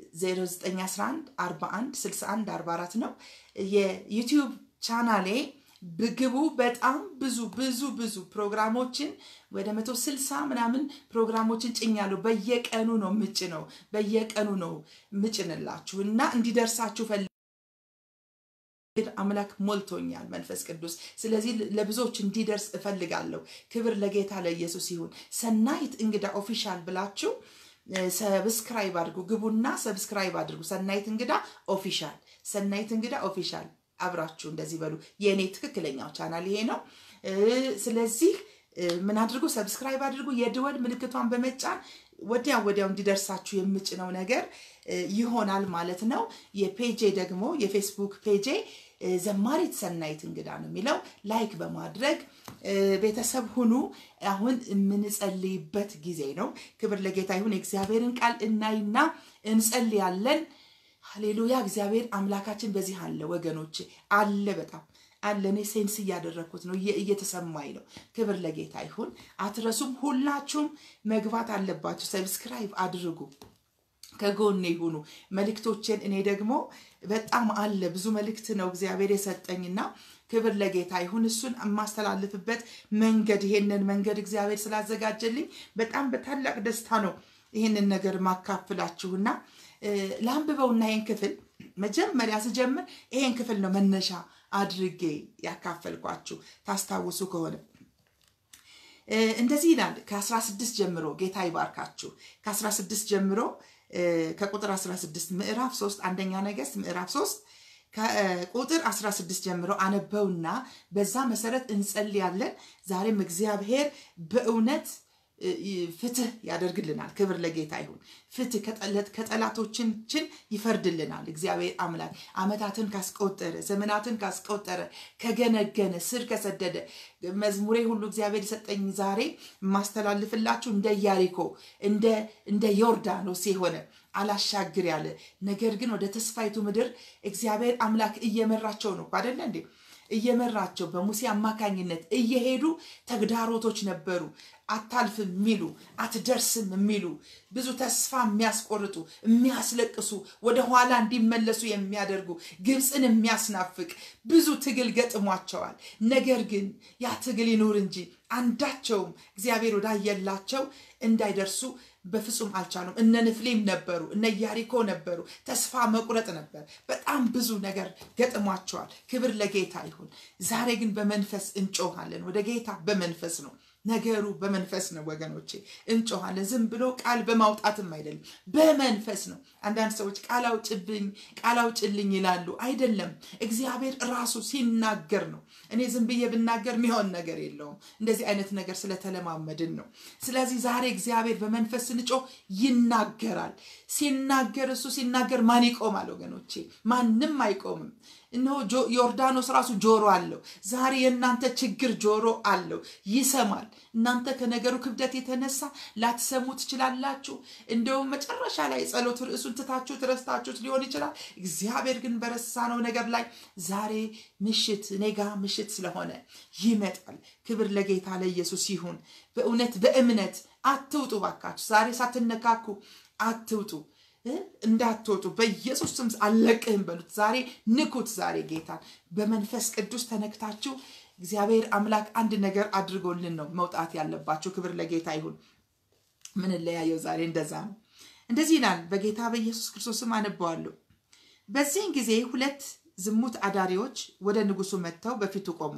Speaker 2: 0911 41 61 44 ነው። የዩቲዩብ ቻናሌ ብግቡ በጣም ብዙ ፕሮግራሞችን ወደ 160 ምናምን ፕሮግራሞችን ጭኛለሁ። በየቀኑ ነው ምጭነው፣ በየቀኑ ነው ምጭንላችሁ እና እንዲደርሳችሁ አምላክ ሞልቶኛል መንፈስ ቅዱስ። ስለዚህ ለብዙዎች እንዲደርስ እፈልጋለሁ። ክብር ለጌታ ለኢየሱስ ይሁን። ሰናይት እንግዳ ኦፊሻል ብላችሁ ሰብስክራይብ አድርጉ። ግቡና ሰብስክራይብ አድርጉ። ሰናይት እንግዳ ኦፊሻል፣ ሰናይት እንግዳ ኦፊሻል አብራችሁ እንደዚህ በሉ። የኔ ትክክለኛው ቻናል ይሄ ነው። ስለዚህ ምን አድርጉ? ሰብስክራይብ አድርጉ። የደወል ምልክቷን በመጫን ወዲያው እንዲደርሳችሁ የምጭነው ነገር ይሆናል ማለት ነው። የፔጄ ደግሞ የፌስቡክ ፔጄ ዘማሪት ሰናይት እንግዳ ነው የሚለው። ላይክ በማድረግ ቤተሰብ ሁኑ። አሁን የምንጸልይበት ጊዜ ነው። ክብር ለጌታ ይሁን። የእግዚአብሔርን ቃል እናይና እንጸልያለን። ሃሌሉያ። እግዚአብሔር አምላካችን በዚህ አለ ወገኖቼ፣ አለ፣ በጣም አለ። እኔ ሴንስ እያደረኩት ነው፣ እየተሰማኝ ነው። ክብር ለጌታ ይሁን። አትረሱም። ሁላችሁም መግባት አለባችሁ። ሰብስክራይብ አድርጉ፣ ከጎኔ ይሁኑ። መልእክቶችን እኔ ደግሞ በጣም አለ ብዙ መልእክት ነው እግዚአብሔር የሰጠኝና ክብር ለጌታ ይሁን። እሱን የማስተላልፍበት መንገድ ይሄንን መንገድ እግዚአብሔር ስላዘጋጀልኝ በጣም በታላቅ ደስታ ነው ይሄንን ነገር ማካፍላችሁና ላንብበውና ይሄን ክፍል መጀመሪያ ስጀምር ይሄን ክፍል ነው መነሻ አድርጌ ያካፈልኳችሁ ታስታውሱ ከሆነ እንደዚህ ይላል። ከ16 ጀምሮ ጌታ ይባርካችሁ። ከ16 ጀምሮ ከቁጥር 16 ምዕራፍ 3 አንደኛ ነገሥት ምዕራፍ 3 ከቁጥር 16 ጀምሮ አነበውና በዛ መሰረት እንጸልያለን። ዛሬም እግዚአብሔር በእውነት ፍትህ ያደርግልናል። ክብር ለጌታ ይሁን። ፍትህ ከጠላቶችን ይፈርድልናል እግዚአብሔር አምላክ። አመታትን ካስቆጠረ ዘመናትን ካስቆጠረ ከገነገነ ስር ከሰደደ መዝሙሬ ሁሉ እግዚአብሔር ይሰጠኝ ዛሬ ማስተላልፍላችሁ እንደ ኢያሪኮ እንደ ዮርዳኖስ የሆነ አላሻግር ያለ ነገር ግን ወደ ተስፋይቱ ምድር እግዚአብሔር አምላክ እየመራቸው ነው አይደል እንዴ? እየመራቸው በሙሴ አማካኝነት እየሄዱ ተግዳሮቶች ነበሩ። አታልፍም የሚሉ አትደርስም የሚሉ ብዙ ተስፋ የሚያስቆርጡ የሚያስለቅሱ ወደ ኋላ እንዲመለሱ የሚያደርጉ ግብፅን የሚያስናፍቅ ብዙ ትግል ገጥሟቸዋል። ነገር ግን ያ ትግል ይኑር እንጂ አንዳቸውም እግዚአብሔር ወዳየላቸው እንዳይደርሱ በፍጹም አልቻሉም። እነ ንፍሌም ነበሩ፣ እነ ኢያሪኮ ነበሩ። ተስፋ መቁረጥ ነበር። በጣም ብዙ ነገር ገጥሟቸዋል። ክብር ለጌታ ይሁን። ዛሬ ግን በመንፈስ እንጮሃለን። ወደ ጌታ በመንፈስ ነው ነገሩ፣ በመንፈስ ነው ወገኖቼ። እንጮሃለን። ዝም ብሎ ቃል በማውጣትም አይደለም፣ በመንፈስ ነው። አንዳንድ ሰዎች ቃል አውጭብኝ ቃል አውጭልኝ ይላሉ። አይደለም፣ እግዚአብሔር ራሱ ሲናገር ነው። እኔ ዝም ብዬ ብናገር የሚሆን ነገር የለውም። እንደዚህ አይነት ነገር ስለተለማመድን ነው። ስለዚህ ዛሬ እግዚአብሔር በመንፈስ ስንጮህ ይናገራል። ሲናገር እሱ ሲናገር ማን ይቆማል ወገኖቼ? ማንም አይቆምም። እነሆ ዮርዳኖስ ራሱ ጆሮ አለው። ዛሬ የእናንተ ችግር ጆሮ አለው፣ ይሰማል። እናንተ ከነገሩ ክብደት የተነሳ ላትሰሙ ትችላላችሁ። እንደውም መጨረሻ ላይ ጸሎት ርዕሱን ትታችሁ ትረስታችሁት ሊሆን ይችላል። እግዚአብሔር ግን በረሳነው ነገር ላይ ዛሬ ምሽት ኔጋ ምሽት ስለሆነ ይመጣል። ክብር ለጌታ ለኢየሱስ ይሁን። በእውነት በእምነት አትውጡ ባካችሁ። ዛሬ ሳትነካኩ አትውጡ፣ እንዳትወጡ በኢየሱስ ስም አለቅህም በሉት። ዛሬ ንኩት። ዛሬ ጌታን በመንፈስ ቅዱስ ተነክታችሁ እግዚአብሔር አምላክ አንድ ነገር አድርጎልን ነው መውጣት ያለባችሁ። ክብር ለጌታ ይሁን። ምን ለያየው ዛሬ እንደዛ ነው። እንደዚህ ይላል በጌታ በኢየሱስ ክርስቶስ ስም አነባዋለሁ። በዚህን ጊዜ ሁለት ዝሙት አዳሪዎች ወደ ንጉሱ መጥተው በፊቱ ቆሙ።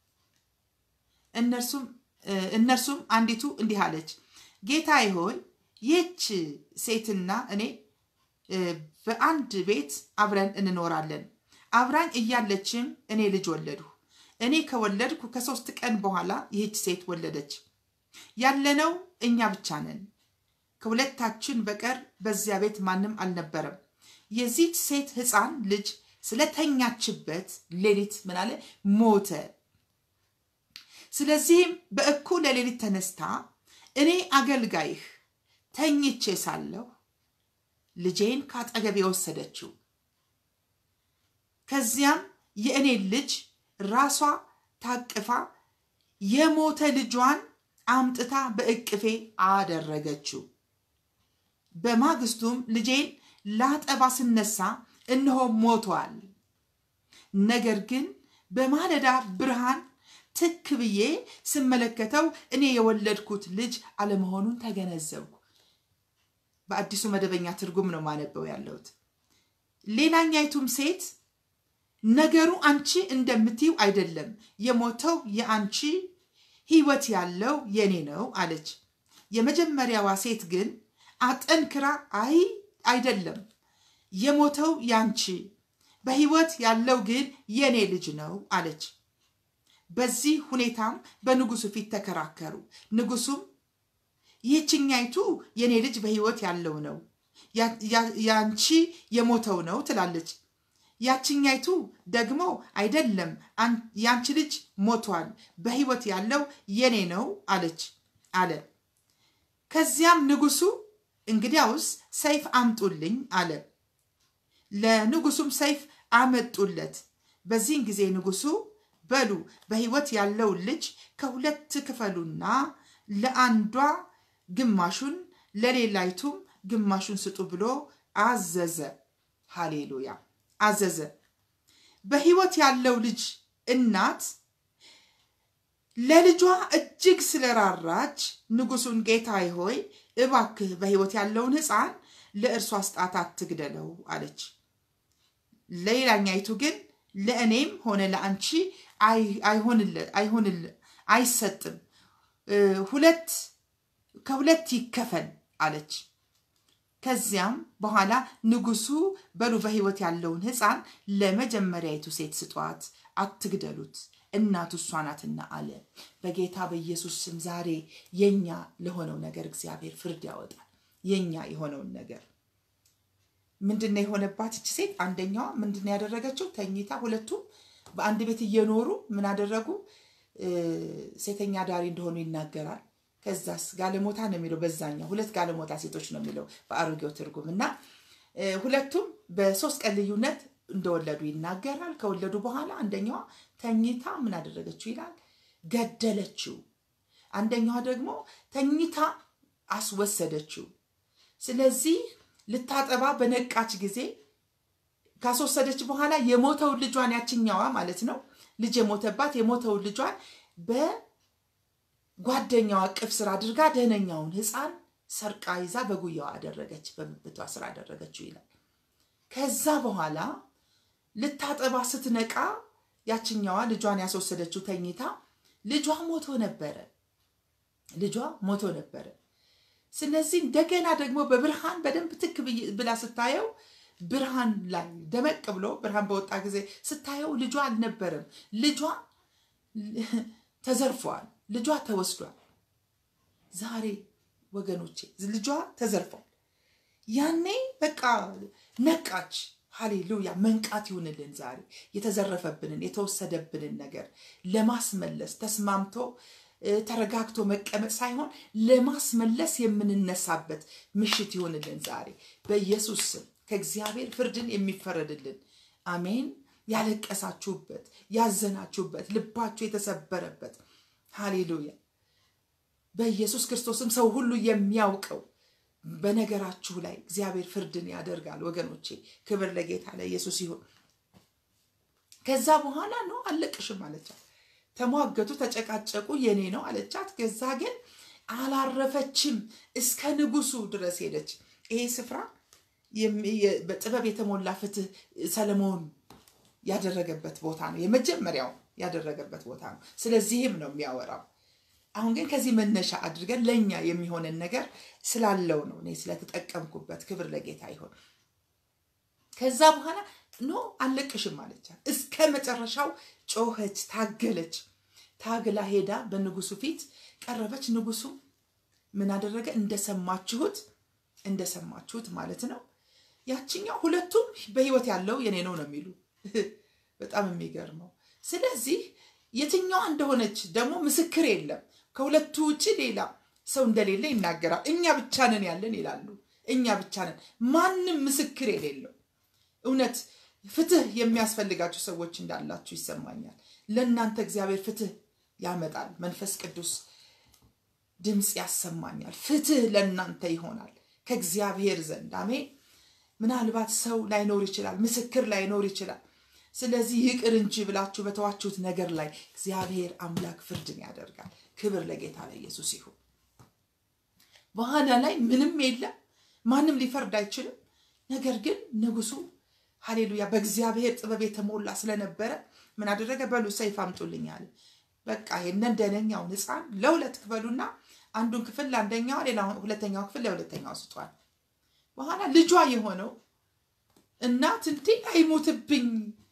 Speaker 2: እነርሱም አንዲቱ እንዲህ አለች፣ ጌታዬ ሆይ ይህች ሴትና እኔ በአንድ ቤት አብረን እንኖራለን። አብራኝ እያለችም እኔ ልጅ ወለድሁ። እኔ ከወለድኩ ከ3 ቀን በኋላ ይህች ሴት ወለደች። ያለነው እኛ ብቻ ነን። ከሁለታችን በቀር በዚያ ቤት ማንም አልነበረም። የዚህች ሴት ሕፃን ልጅ ስለተኛችበት ሌሊት ምን አለ ሞተ። ስለዚህም በእኩለ ሌሊት ተነስታ እኔ አገልጋይህ ተኝቼ ሳለሁ ልጄን ካጠገቤ ወሰደችው። ከዚያም የእኔ ልጅ ራሷ ታቅፋ የሞተ ልጇን አምጥታ በእቅፌ አደረገችው። በማግስቱም ልጄን ላጠባ ስነሳ እነሆ ሞቷል። ነገር ግን በማለዳ ብርሃን ትክ ብዬ ስመለከተው እኔ የወለድኩት ልጅ አለመሆኑን ተገነዘብኩ። በአዲሱ መደበኛ ትርጉም ነው ማነበው ያለሁት። ሌላኛይቱም ሴት ነገሩ አንቺ እንደምትዩ አይደለም፣ የሞተው የአንቺ ሕይወት ያለው የኔ ነው አለች። የመጀመሪያዋ ሴት ግን አጠንክራ አይደለም፣ የሞተው ያንቺ በሕይወት ያለው ግን የኔ ልጅ ነው አለች። በዚህ ሁኔታም በንጉሱ ፊት ተከራከሩ። ንጉሱም ይህችኛይቱ የኔ ልጅ በሕይወት ያለው ነው፣ ያንቺ የሞተው ነው ትላለች። ያችኛይቱ ደግሞ አይደለም፣ ያንቺ ልጅ ሞቷል፣ በሕይወት ያለው የኔ ነው አለች አለ። ከዚያም ንጉሱ እንግዲያውስ ሰይፍ አምጡልኝ አለ። ለንጉሱም ሰይፍ አመጡለት። በዚህን ጊዜ ንጉሱ በሉ በሕይወት ያለው ልጅ ከሁለት ክፈሉና ለአንዷ ግማሹን ለሌላይቱም ግማሹን ስጡ ብሎ አዘዘ። ሃሌሉያ አዘዘ። በሕይወት ያለው ልጅ እናት ለልጇ እጅግ ስለራራች ንጉሱን ጌታዬ ሆይ እባክህ በሕይወት ያለውን ሕፃን ለእርሷ ስጣት፣ አትግደለው አለች። ሌላኛይቱ ግን ለእኔም ሆነ ለአንቺ አይሰጥም፣ ከሁለት ይከፈል አለች። ከዚያም በኋላ ንጉሱ በሉ በሕይወት ያለውን ሕፃን ለመጀመሪያይቱ ሴት ስጧት፣ አትግደሉት፣ እናቱ እሷ ናትና አለ። በጌታ በኢየሱስ ስም ዛሬ የኛ ለሆነው ነገር እግዚአብሔር ፍርድ ያወጣል። የኛ የሆነውን ነገር ምንድነው የሆነባት እቺ ሴት? አንደኛዋ ምንድነው ያደረገችው? ተኝታ ሁለቱም በአንድ ቤት እየኖሩ ምን አደረጉ? ሴተኛ ዳሪ እንደሆኑ ይናገራል። ከዛስ ጋለሞታ ነው የሚለው በዛኛው፣ ሁለት ጋለሞታ ሴቶች ነው የሚለው በአሮጌው ትርጉም። እና ሁለቱም በ3 ቀን ልዩነት እንደወለዱ ይናገራል። ከወለዱ በኋላ አንደኛዋ ተኝታ ምን አደረገችው ይላል? ገደለችው። አንደኛዋ ደግሞ ተኝታ አስወሰደችው። ስለዚህ ልታጠባ በነቃች ጊዜ ካስወሰደች በኋላ የሞተው ልጇን ያችኛዋ ማለት ነው ልጅ የሞተባት የሞተው ልጇን በጓደኛዋ ቅፍ ስር አድርጋ ደህነኛውን ሕፃን ሰርቃ ይዛ በጉያዋ አደረገች፣ በብብቷ ስር አደረገችው ይላል። ከዛ በኋላ ልታጠባ ስትነቃ ያችኛዋ ልጇን ያስወሰደችው ተኝታ ልጇ ሞቶ ነበረ። ስለዚህ እንደገና ደግሞ በብርሃን በደንብ ትክ ብላ ስታየው ብርሃን ላይ ደመቅ ብሎ ብርሃን በወጣ ጊዜ ስታየው ልጇ አልነበረም። ልጇ ተዘርፏል፣ ልጇ ተወስዷል። ዛሬ ወገኖቼ ልጇ ተዘርፏል። ያኔ በቃ ነቃች። ሃሌሉያ! መንቃት ይሁንልን። ዛሬ የተዘረፈብንን የተወሰደብንን ነገር ለማስመለስ ተስማምቶ ተረጋግቶ መቀመጥ ሳይሆን ለማስመለስ የምንነሳበት ምሽት ይሁንልን ዛሬ በኢየሱስ ስም። ከእግዚአብሔር ፍርድን የሚፈረድልን አሜን። ያለቀሳችሁበት፣ ያዘናችሁበት፣ ልባችሁ የተሰበረበት ሃሌሉያ በኢየሱስ ክርስቶስም ሰው ሁሉ የሚያውቀው በነገራችሁ ላይ እግዚአብሔር ፍርድን ያደርጋል ወገኖቼ። ክብር ለጌታ ለኢየሱስ ይሁን። ከዛ በኋላ ነው አለቅሽም አለቻት። ተሟገቱ፣ ተጨቃጨቁ፣ የኔ ነው አለቻት። ከዛ ግን አላረፈችም፣ እስከ ንጉሱ ድረስ ሄደች። ይሄ ስፍራ በጥበብ የተሞላ ፍትህ ሰለሞን ያደረገበት ቦታ ነው። የመጀመሪያው ያደረገበት ቦታ ነው። ስለዚህም ነው የሚያወራው። አሁን ግን ከዚህ መነሻ አድርገን ለኛ የሚሆነን ነገር ስላለው ነው እኔ ስለተጠቀምኩበት። ክብር ለጌታ ይሁን። ከዛ በኋላ ኖ አለቅሽም አለቻት። እስከ መጨረሻው ጮኸች፣ ታገለች። ታግላ ሄዳ በንጉሱ ፊት ቀረበች። ንጉሱ ምን አደረገ? እንደሰማችሁት ማለት ነው። ያቺኛው ሁለቱም በህይወት ያለው የኔ ነው የሚሉ በጣም የሚገርመው። ስለዚህ የትኛው እንደሆነች ደግሞ ምስክር የለም። ከሁለቱ ውጪ ሌላ ሰው እንደሌለ ይናገራል። እኛ ብቻ ነን ያለን ይላሉ። እኛ ብቻ ነን፣ ማንም ምስክር የሌለው። እውነት ፍትህ የሚያስፈልጋችሁ ሰዎች እንዳላችሁ ይሰማኛል። ለእናንተ እግዚአብሔር ፍትህ ያመጣል። መንፈስ ቅዱስ ድምጽ ያሰማኛል። ፍትህ ለእናንተ ይሆናል ከእግዚአብሔር ዘንድ አሜን። ምናልባት ሰው ላይኖር ይችላል፣ ምስክር ላይኖር ይችላል። ስለዚህ ይቅር እንጂ ብላችሁ በተዋችሁት ነገር ላይ እግዚአብሔር አምላክ ፍርድን ያደርጋል። ክብር ለጌታ ለኢየሱስ ይሁን። በኋላ ላይ ምንም የለም፣ ማንም ሊፈርድ አይችልም። ነገር ግን ንጉሱ ሃሌሉያ በእግዚአብሔር ጥበብ የተሞላ ስለነበረ ምን አደረገ? በሉ ሰይፍ አምጡልኝ አለ። በቃ ይሄንን ደነኛውን ሕፃን ለሁለት ክፈሉና አንዱን ክፍል ለአንደኛው፣ ሁለተኛው ክፍል ለሁለተኛው ስጧል። በኋላ ልጇ የሆነው እናት እንዴ አይሞትብኝ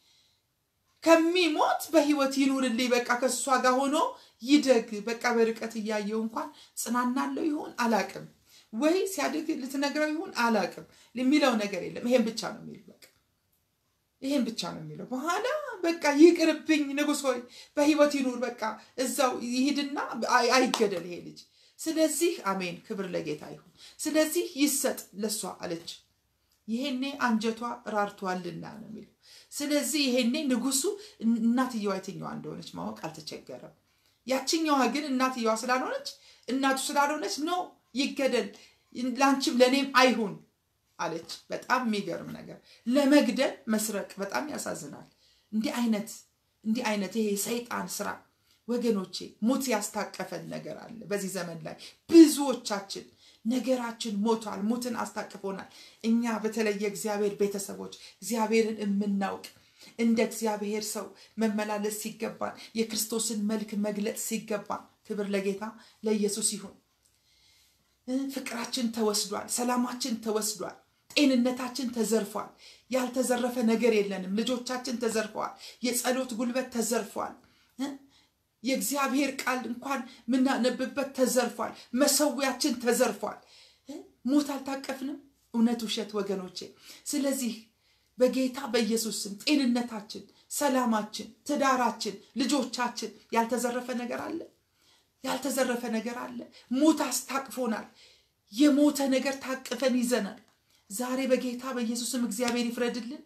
Speaker 2: ከሚሞት በህይወት ይኑርልኝ፣ በቃ ከሷ ጋር ሆኖ ይደግ፣ በቃ በርቀት እያየው እንኳን ጽናናለው ይሆን አላቅም፣ ወይ ሲያድግ ልትነግረው ይሆን አላቅም የሚለው ነገር የለም። ይሄን ብቻ ነው የሚለው፣ በቃ ይሄን ብቻ ነው የሚለው። በኋላ በቃ ይቅርብኝ ንጉሥ ሆይ በህይወት ይኑር፣ በቃ እዛው ይሄድና አይገደል ይሄ ልጅ። ስለዚህ አሜን፣ ክብር ለጌታ ይሁን። ስለዚህ ይሰጥ ለሷ አለች። ይሄኔ አንጀቷ ራርቷልና ነው የሚለው። ስለዚህ ይሄኔ ንጉሱ እናትየዋ የትኛዋ እንደሆነች ማወቅ አልተቸገረም። ያችኛዋ ግን እናትየዋ ስላልሆነች እናቱ ስላልሆነች ነው ይገደል፣ ላንቺም ለኔም አይሁን አለች። በጣም የሚገርም ነገር። ለመግደል መስረቅ በጣም ያሳዝናል። እንዲህ አይነት ይሄ ሰይጣን ስራ ወገኖቼ፣ ሙት ያስታቀፈን ነገር አለ በዚህ ዘመን ላይ። ብዙዎቻችን ነገራችን ሞቷል፣ ሙትን አስታቅፎናል። እኛ በተለየ እግዚአብሔር ቤተሰቦች እግዚአብሔርን የምናውቅ እንደ እግዚአብሔር ሰው መመላለስ ሲገባን፣ የክርስቶስን መልክ መግለጽ ሲገባን፣ ክብር ለጌታ ለኢየሱስ ይሁን። ፍቅራችን ተወስዷል፣ ሰላማችን ተወስዷል፣ ጤንነታችን ተዘርፏል። ያልተዘረፈ ነገር የለንም። ልጆቻችን ተዘርፈዋል፣ የጸሎት ጉልበት ተዘርፏል፣ የእግዚአብሔር ቃል እንኳን ምናነብበት ተዘርፏል፣ መሰዊያችን ተዘርፏል። ሞት አልታቀፍንም። እውነት ውሸት ወገኖቼ። ስለዚህ በጌታ በኢየሱስ ስም ጤንነታችን፣ ሰላማችን፣ ትዳራችን፣ ልጆቻችን ያልተዘረፈ ነገር አለ? ያልተዘረፈ ነገር አለ? ሞት አስታቅፎናል። የሞተ ነገር ታቅፈን ይዘናል። ዛሬ በጌታ በኢየሱስ ስም እግዚአብሔር ይፍረድልን።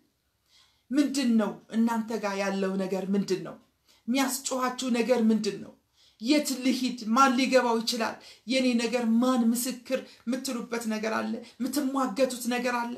Speaker 2: ምንድነው እናንተ ጋር ያለው ነገር? ምንድነው የሚያስጮሃችሁ ነገር? ምንድነው የት ልሂድ? ማን ሊገባው ይችላል? የኔ ነገር ማን ምስክር የምትሉበት ነገር አለ? የምትሟገቱት ነገር አለ?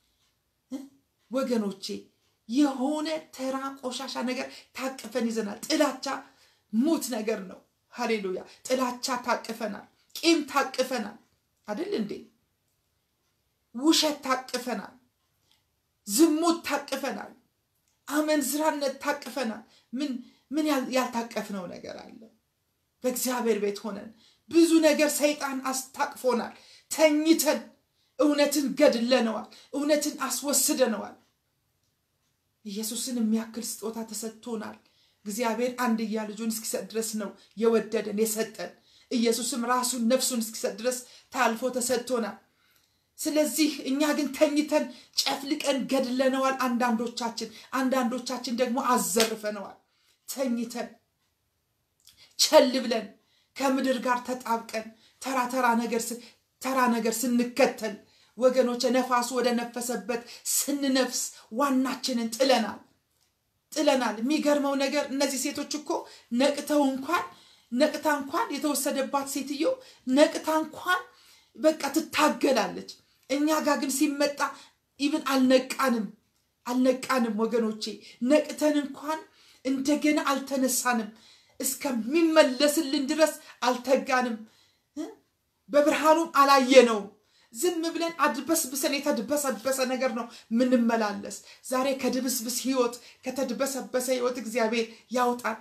Speaker 2: ወገኖቼ የሆነ ተራ ቆሻሻ ነገር ታቅፈን ይዘናል። ጥላቻ ሙት ነገር ነው። ሃሌሉያ። ጥላቻ ታቅፈናል። ቂም ታቅፈናል አይደል እንዴ? ውሸት ታቅፈናል። ዝሙት ታቅፈናል። አመንዝራነት ታቅፈናል። ምን ያልታቀፍነው ነገር አለ? በእግዚአብሔር ቤት ሆነን ብዙ ነገር ሰይጣን አስታቅፎናል። ተኝተን እውነትን ገድለነዋል። እውነትን አስወስደነዋል። ኢየሱስን የሚያክል ስጦታ ተሰጥቶናል። እግዚአብሔር አንድያ ልጁን እስኪሰጥ ድረስ ነው የወደደን የሰጠን። ኢየሱስም ራሱን ነፍሱን እስኪሰጥ ድረስ ታልፎ ተሰጥቶናል። ስለዚህ እኛ ግን ተኝተን ጨፍልቀን ገድለነዋል። አንዳንዶቻችን ደግሞ አዘርፈነዋል። ተኝተን ቸል ብለን ከምድር ጋር ተጣብቀን ተራ ነገር ስንከተል ወገኖች ነፋሱ ወደ ነፈሰበት ስንነፍስ ዋናችንን ጥለናል። የሚገርመው ነገር እነዚህ ሴቶች እኮ ነቅታ እንኳን የተወሰደባት ሴትዮ ነቅታ እንኳን በቃ ትታገላለች። እኛ ጋር ግን ሲመጣ ኢቭን አልነቃንም ወገኖቼ። ነቅተን እንኳን እንደገና አልተነሳንም። እስከሚመለስልን ድረስ አልተጋንም። በብርሃኑም አላየነውም። ዝም ብለን አድበስብሰን የተድበሰበሰ ነገር ነው ምንመላለስ። ዛሬ ከድብስብስ ህይወት ከተድበሰበሰ ህይወት እግዚአብሔር ያውጣን።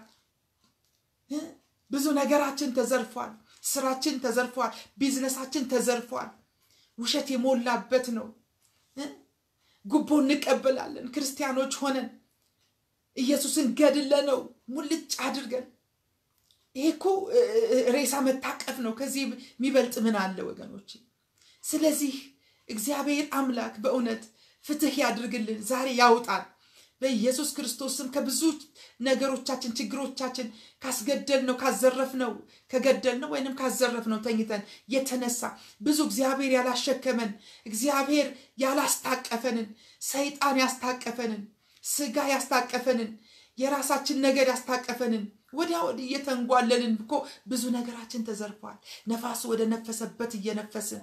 Speaker 2: ብዙ ነገራችን ተዘርፏል። ስራችን ተዘርፏል። ቢዝነሳችን ተዘርፏል። ውሸት የሞላበት ነው። ጉቦ እንቀበላለን። ክርስቲያኖች ሆነን ኢየሱስን ገድለነው ሙልጭ አድርገን። ይሄ እኮ ሬሳ መታቀፍ ነው። ከዚህ የሚበልጥ ምን አለ ወገኖች? ስለዚህ እግዚአብሔር አምላክ በእውነት ፍትህ ያድርግልን። ዛሬ ያውጣን በኢየሱስ ክርስቶስ ስም። ከብዙ ነገሮቻችን ችግሮቻችን ካስገደልነው ካዘረፍነው ከገደልነው ወይንም ካዘረፍነው ተኝተን የተነሳ ብዙ እግዚአብሔር ያላሸከመን እግዚአብሔር ያላስታቀፈንን ሰይጣን ያስታቀፈንን ስጋ ያስታቀፈንን የራሳችን ነገር ያስታቀፈንን ወዲያ ወዲህ እየተንጓለልን እኮ ብዙ ነገራችን ተዘርፏል። ነፋሱ ወደ ነፈሰበት እየነፈስን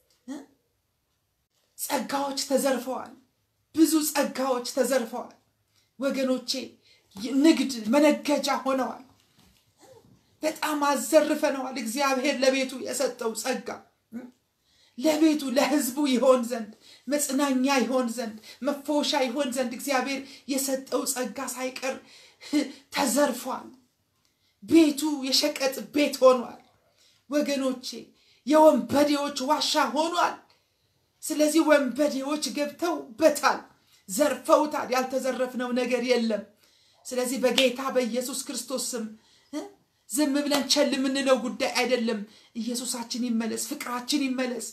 Speaker 2: ጸጋዎች ተዘርፈዋል። ብዙ ጸጋዎች ተዘርፈዋል ወገኖቼ። ንግድ መነገጃ ሆነዋል። በጣም አዘርፈነዋል። እግዚአብሔር ለቤቱ የሰጠው ጸጋ ለቤቱ ለህዝቡ ይሆን ዘንድ መጽናኛ ይሆን ዘንድ መፎሻ ይሆን ዘንድ እግዚአብሔር የሰጠው ጸጋ ሳይቀር ተዘርፏል። ቤቱ የሸቀጥ ቤት ሆኗል ወገኖቼ። የወንበዴዎች ዋሻ ሆኗል። ስለዚህ ወንበዴዎች ገብተውበታል፣ ዘርፈውታል። ያልተዘረፍነው ነገር የለም። ስለዚህ በጌታ በኢየሱስ ክርስቶስ ስም ዝም ብለን ቸል የምንለው ጉዳይ አይደለም። ኢየሱሳችን ይመለስ፣ ፍቅራችን ይመለስ።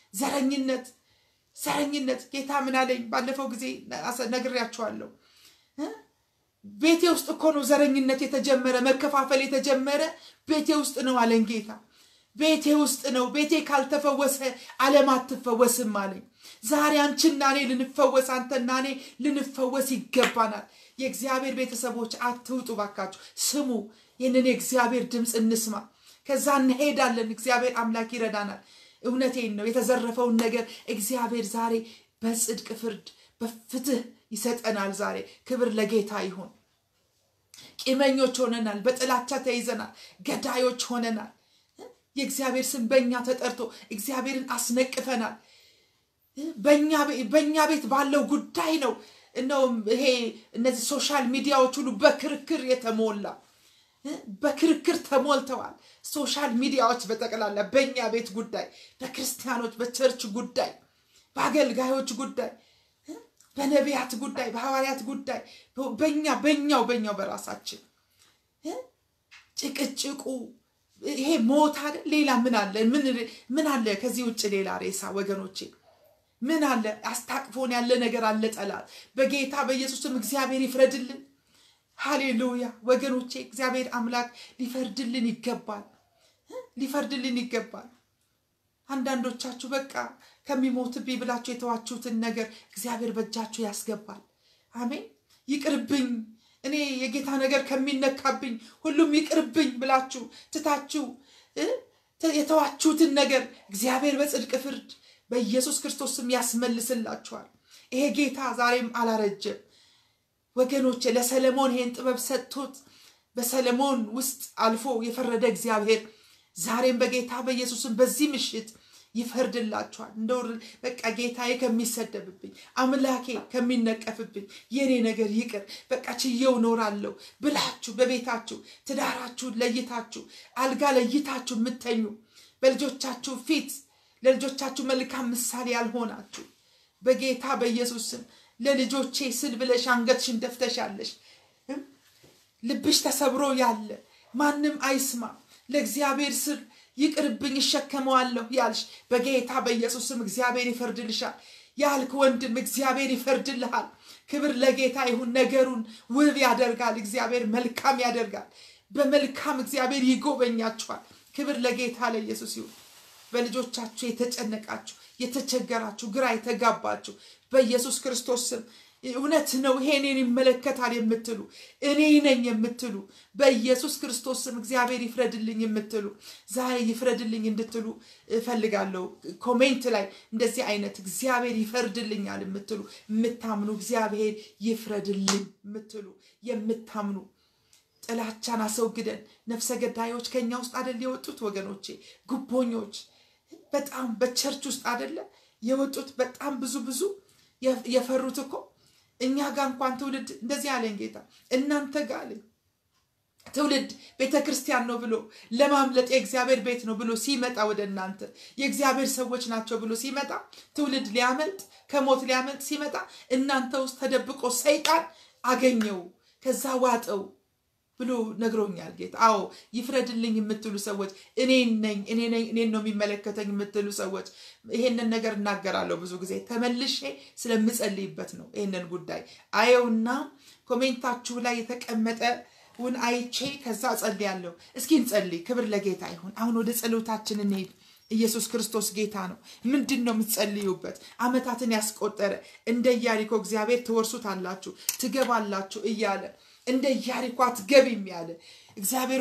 Speaker 2: ዘረኝነት ጌታ ምን አለኝ ባለፈው ጊዜ ነግሬያችኋለሁ። ቤቴ ውስጥ እኮ ነው ዘረኝነት የተጀመረ፣ መከፋፈል የተጀመረ ቤቴ ውስጥ ነው አለኝ ጌታ። ቤቴ ውስጥ ነው። ቤቴ ካልተፈወሰ ዓለም አትፈወስም አለኝ። ዛሬ አንቺና እኔ ልንፈወስ፣ አንተና እኔ ልንፈወስ ይገባናል። የእግዚአብሔር ቤተሰቦች አትውጡ ባካችሁ፣ ስሙ። ይህንን የእግዚአብሔር ድምፅ እንስማ። ከዛ እንሄዳለን። እግዚአብሔር አምላክ ይረዳናል። እውነቴን ነው። የተዘረፈውን ነገር እግዚአብሔር ዛሬ በጽድቅ ፍርድ በፍትህ ይሰጠናል። ዛሬ ክብር ለጌታ ይሁን። ቂመኞች ሆነናል፣ በጥላቻ ተይዘናል፣ ገዳዮች ሆነናል። የእግዚአብሔር ስም በእኛ ተጠርቶ እግዚአብሔርን አስነቅፈናል። በእኛ ቤት ባለው ጉዳይ ነው ይሄ እነዚህ ሶሻል ሚዲያዎች ሁሉ በክርክር የተሞላ በክርክር ተሞልተዋል። ሶሻል ሚዲያዎች በጠቅላላ በእኛ ቤት ጉዳይ፣ በክርስቲያኖች በቸርች ጉዳይ፣ በአገልጋዮች ጉዳይ፣ በነቢያት ጉዳይ፣ በሐዋርያት ጉዳይ፣ በእኛው በራሳችን ጭቅጭቁ ይሄ ሞት አይደል? ሌላ ምን አለ ከዚህ ውጭ ሌላ ሬሳ ወገኖቼ? ምን አለ? አስታቅፎን ያለ ነገር አለ ጠላት። በጌታ በኢየሱስም እግዚአብሔር ይፍረድልን። ሃሌሉያ ወገኖቼ፣ እግዚአብሔር አምላክ ሊፈርድልን ይገባል። አንዳንዶቻችሁ በቃ ከሚሞትብኝ ብላችሁ የተዋችሁትን ነገር እግዚአብሔር በእጃችሁ ያስገባል። አሜን። ይቅርብኝ እኔ የጌታ ነገር ከሚነካብኝ ሁሉም ይቅርብኝ ብላችሁ ትታችሁ የተዋችሁትን ነገር እግዚአብሔር በጽድቅ ፍርድ በኢየሱስ ክርስቶስ ስም ያስመልስላችኋል። ይሄ ጌታ ዛሬም አላረጀም ወገኖቼ። ለሰለሞን ይሄን ጥበብ ሰጥቶት በሰለሞን ውስጥ አልፎ የፈረደ እግዚአብሔር ዛሬም በጌታ በኢየሱስም በዚህ ምሽት ይፈርድላችኋል። እንደው በቃ ጌታዬ ከሚሰደብብኝ አምላኬ ከሚነቀፍብኝ የኔ ነገር ይቅር በቃ ችየው ኖራለሁ ብላችሁ በቤታችሁ ትዳራችሁ ለይታችሁ አልጋ ለይታችሁ የምትተኙ በልጆቻችሁ ፊት ለልጆቻችሁ መልካም ምሳሌ ያልሆናችሁ በጌታ በኢየሱስም ለልጆቼ ስል ብለሽ አንገትሽን ደፍተሻለሽ። ልብሽ ተሰብሮ ያለ ማንም አይስማ ለእግዚአብሔር ስር ይቅርብኝ እሸከመዋለሁ ያልሽ በጌታ በኢየሱስም እግዚአብሔር ይፈርድልሻል። ያልክ ወንድም እግዚአብሔር ይፈርድልሃል። ክብር ለጌታ ይሁን። ነገሩን ውብ ያደርጋል እግዚአብሔር፣ መልካም ያደርጋል። በመልካም እግዚአብሔር ይጎበኛችኋል። ክብር ለጌታ ለኢየሱስ ይሁን። በልጆቻችሁ የተጨነቃችሁ የተቸገራችሁ ግራ የተጋባችሁ በኢየሱስ ክርስቶስ ስም እውነት ነው ይሄ እኔን ይመለከታል የምትሉ እኔ ነኝ የምትሉ በኢየሱስ ክርስቶስ ስም እግዚአብሔር ይፍረድልኝ የምትሉ ዛሬ ይፍረድልኝ እንድትሉ እፈልጋለሁ። ኮሜንት ላይ እንደዚህ አይነት እግዚአብሔር ይፈርድልኛል የምትሉ የምታምኑ እግዚአብሔር ይፍረድልኝ የምትሉ የምታምኑ ጥላቻን አስወግደን ነፍሰ ገዳዮች ከኛ ውስጥ አይደል የወጡት ወገኖቼ? ጉቦኞች በጣም በቸርች ውስጥ አይደለ የወጡት? በጣም ብዙ የፈሩት እኮ እኛ ጋር እንኳን ትውልድ እንደዚህ አለኝ ጌታ። እናንተ ጋር አለኝ ትውልድ ቤተክርስቲያን ነው ብሎ ለማምለጥ የእግዚአብሔር ቤት ነው ብሎ ሲመጣ ወደ እናንተ የእግዚአብሔር ሰዎች ናቸው ብሎ ሲመጣ ትውልድ ሊያመልጥ ከሞት ሊያመልጥ ሲመጣ እናንተ ውስጥ ተደብቆ ሰይጣን አገኘው ከዛ ዋጠው ብሎ ነግሮኛል ጌታ። አዎ ይፍረድልኝ የምትሉ ሰዎች እኔን ነው የሚመለከተኝ የምትሉ ሰዎች ይሄንን ነገር እናገራለሁ። ብዙ ጊዜ ተመልሼ ስለምጸልይበት ነው ይሄንን ጉዳይ አየውና ኮሜንታችሁ ላይ የተቀመጠውን አይቼ ከዛ ጸልያለሁ። እስኪ እንጸልይ። ክብር ለጌታ ይሁን። አሁን ወደ ጸሎታችን እንሄድ። ኢየሱስ ክርስቶስ ጌታ ነው። ምንድነው የምትጸልዩበት? አመታትን ያስቆጠረ እንደ ኢያሪኮ እግዚአብሔር ትወርሱታላችሁ ትገባላችሁ እያለ እንደ ኢያሪኮ አትገቢም ያለ እግዚአብሔር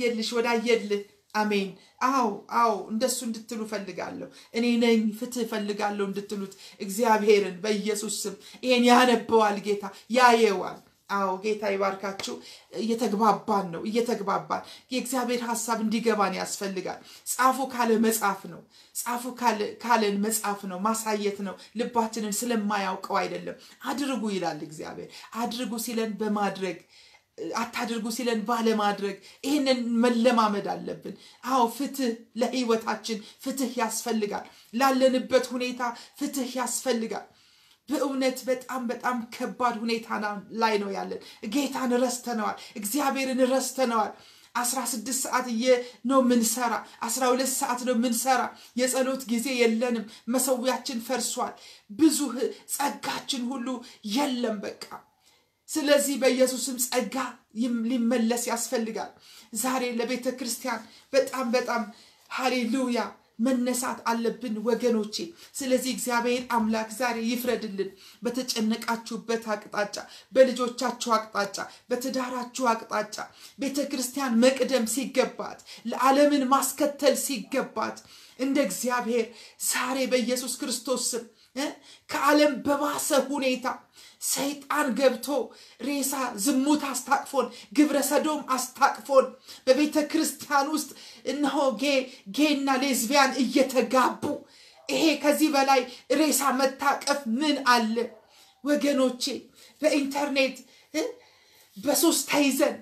Speaker 2: ወዳየልህ አሜን። አዎ እንደሱ እንድትሉ ፈልጋለሁ። እኔ ነኝ ፍትህ ፈልጋለሁ እንድትሉት እግዚአብሔርን በኢየሱስ ስም ይሄን ያነበዋል ጌታ ያየዋል። አዎ ጌታ ይባርካችሁ። እየተግባባን የእግዚአብሔር ሐሳብ እንዲገባን ያስፈልጋል። ጻፉ ካለ መጻፍ ነው። ጻፉ ካለን መጻፍ ነው፣ ማሳየት ነው። ልባችንን ስለማያውቀው አይደለም። አድርጉ ይላል እግዚአብሔር። አድርጉ ሲለን በማድረግ አታድርጉ ሲለን ባለማድረግ ይሄንን መለማመድ አለብን። አዎ ፍትህ ለህይወታችን ፍትህ ያስፈልጋል። ላለንበት ሁኔታ ፍትህ ያስፈልጋል። በእውነት በጣም ከባድ ሁኔታ ላይ ነው ያለን። ጌታን ረስተነዋል፣ እግዚአብሔርን ረስተነዋል። 16 ሰዓት ነው ምንሰራ፣ 12 ሰዓት ነው ምንሰራ። የጸሎት ጊዜ የለንም። መሰዊያችን ፈርሷል። ብዙ ጸጋችን ሁሉ የለም በቃ። ስለዚህ በኢየሱስም ጸጋ ሊመለስ ያስፈልጋል። ዛሬ ለቤተ ክርስቲያን በጣም ሃሌሉያ መነሳት አለብን ወገኖቼ። ስለዚህ እግዚአብሔር አምላክ ዛሬ ይፍረድልን። በተጨነቃችሁበት አቅጣጫ፣ በልጆቻችሁ አቅጣጫ፣ በትዳራችሁ አቅጣጫ ቤተክርስቲያን መቅደም ሲገባት፣ ለዓለምን ማስከተል ሲገባት እንደ እግዚአብሔር ዛሬ በኢየሱስ ክርስቶስ ስም ከዓለም በባሰ ሁኔታ ሰይጣን ገብቶ ሬሳ ዝሙት አስታቅፎን ግብረ ሰዶም አስታቅፎን በቤተ ክርስቲያን ውስጥ እነሆ ጌና ሌዝቢያን እየተጋቡ ይሄ ከዚህ በላይ ሬሳ መታቀፍ ምን አለ ወገኖቼ? በኢንተርኔት በሶስት ተይዘን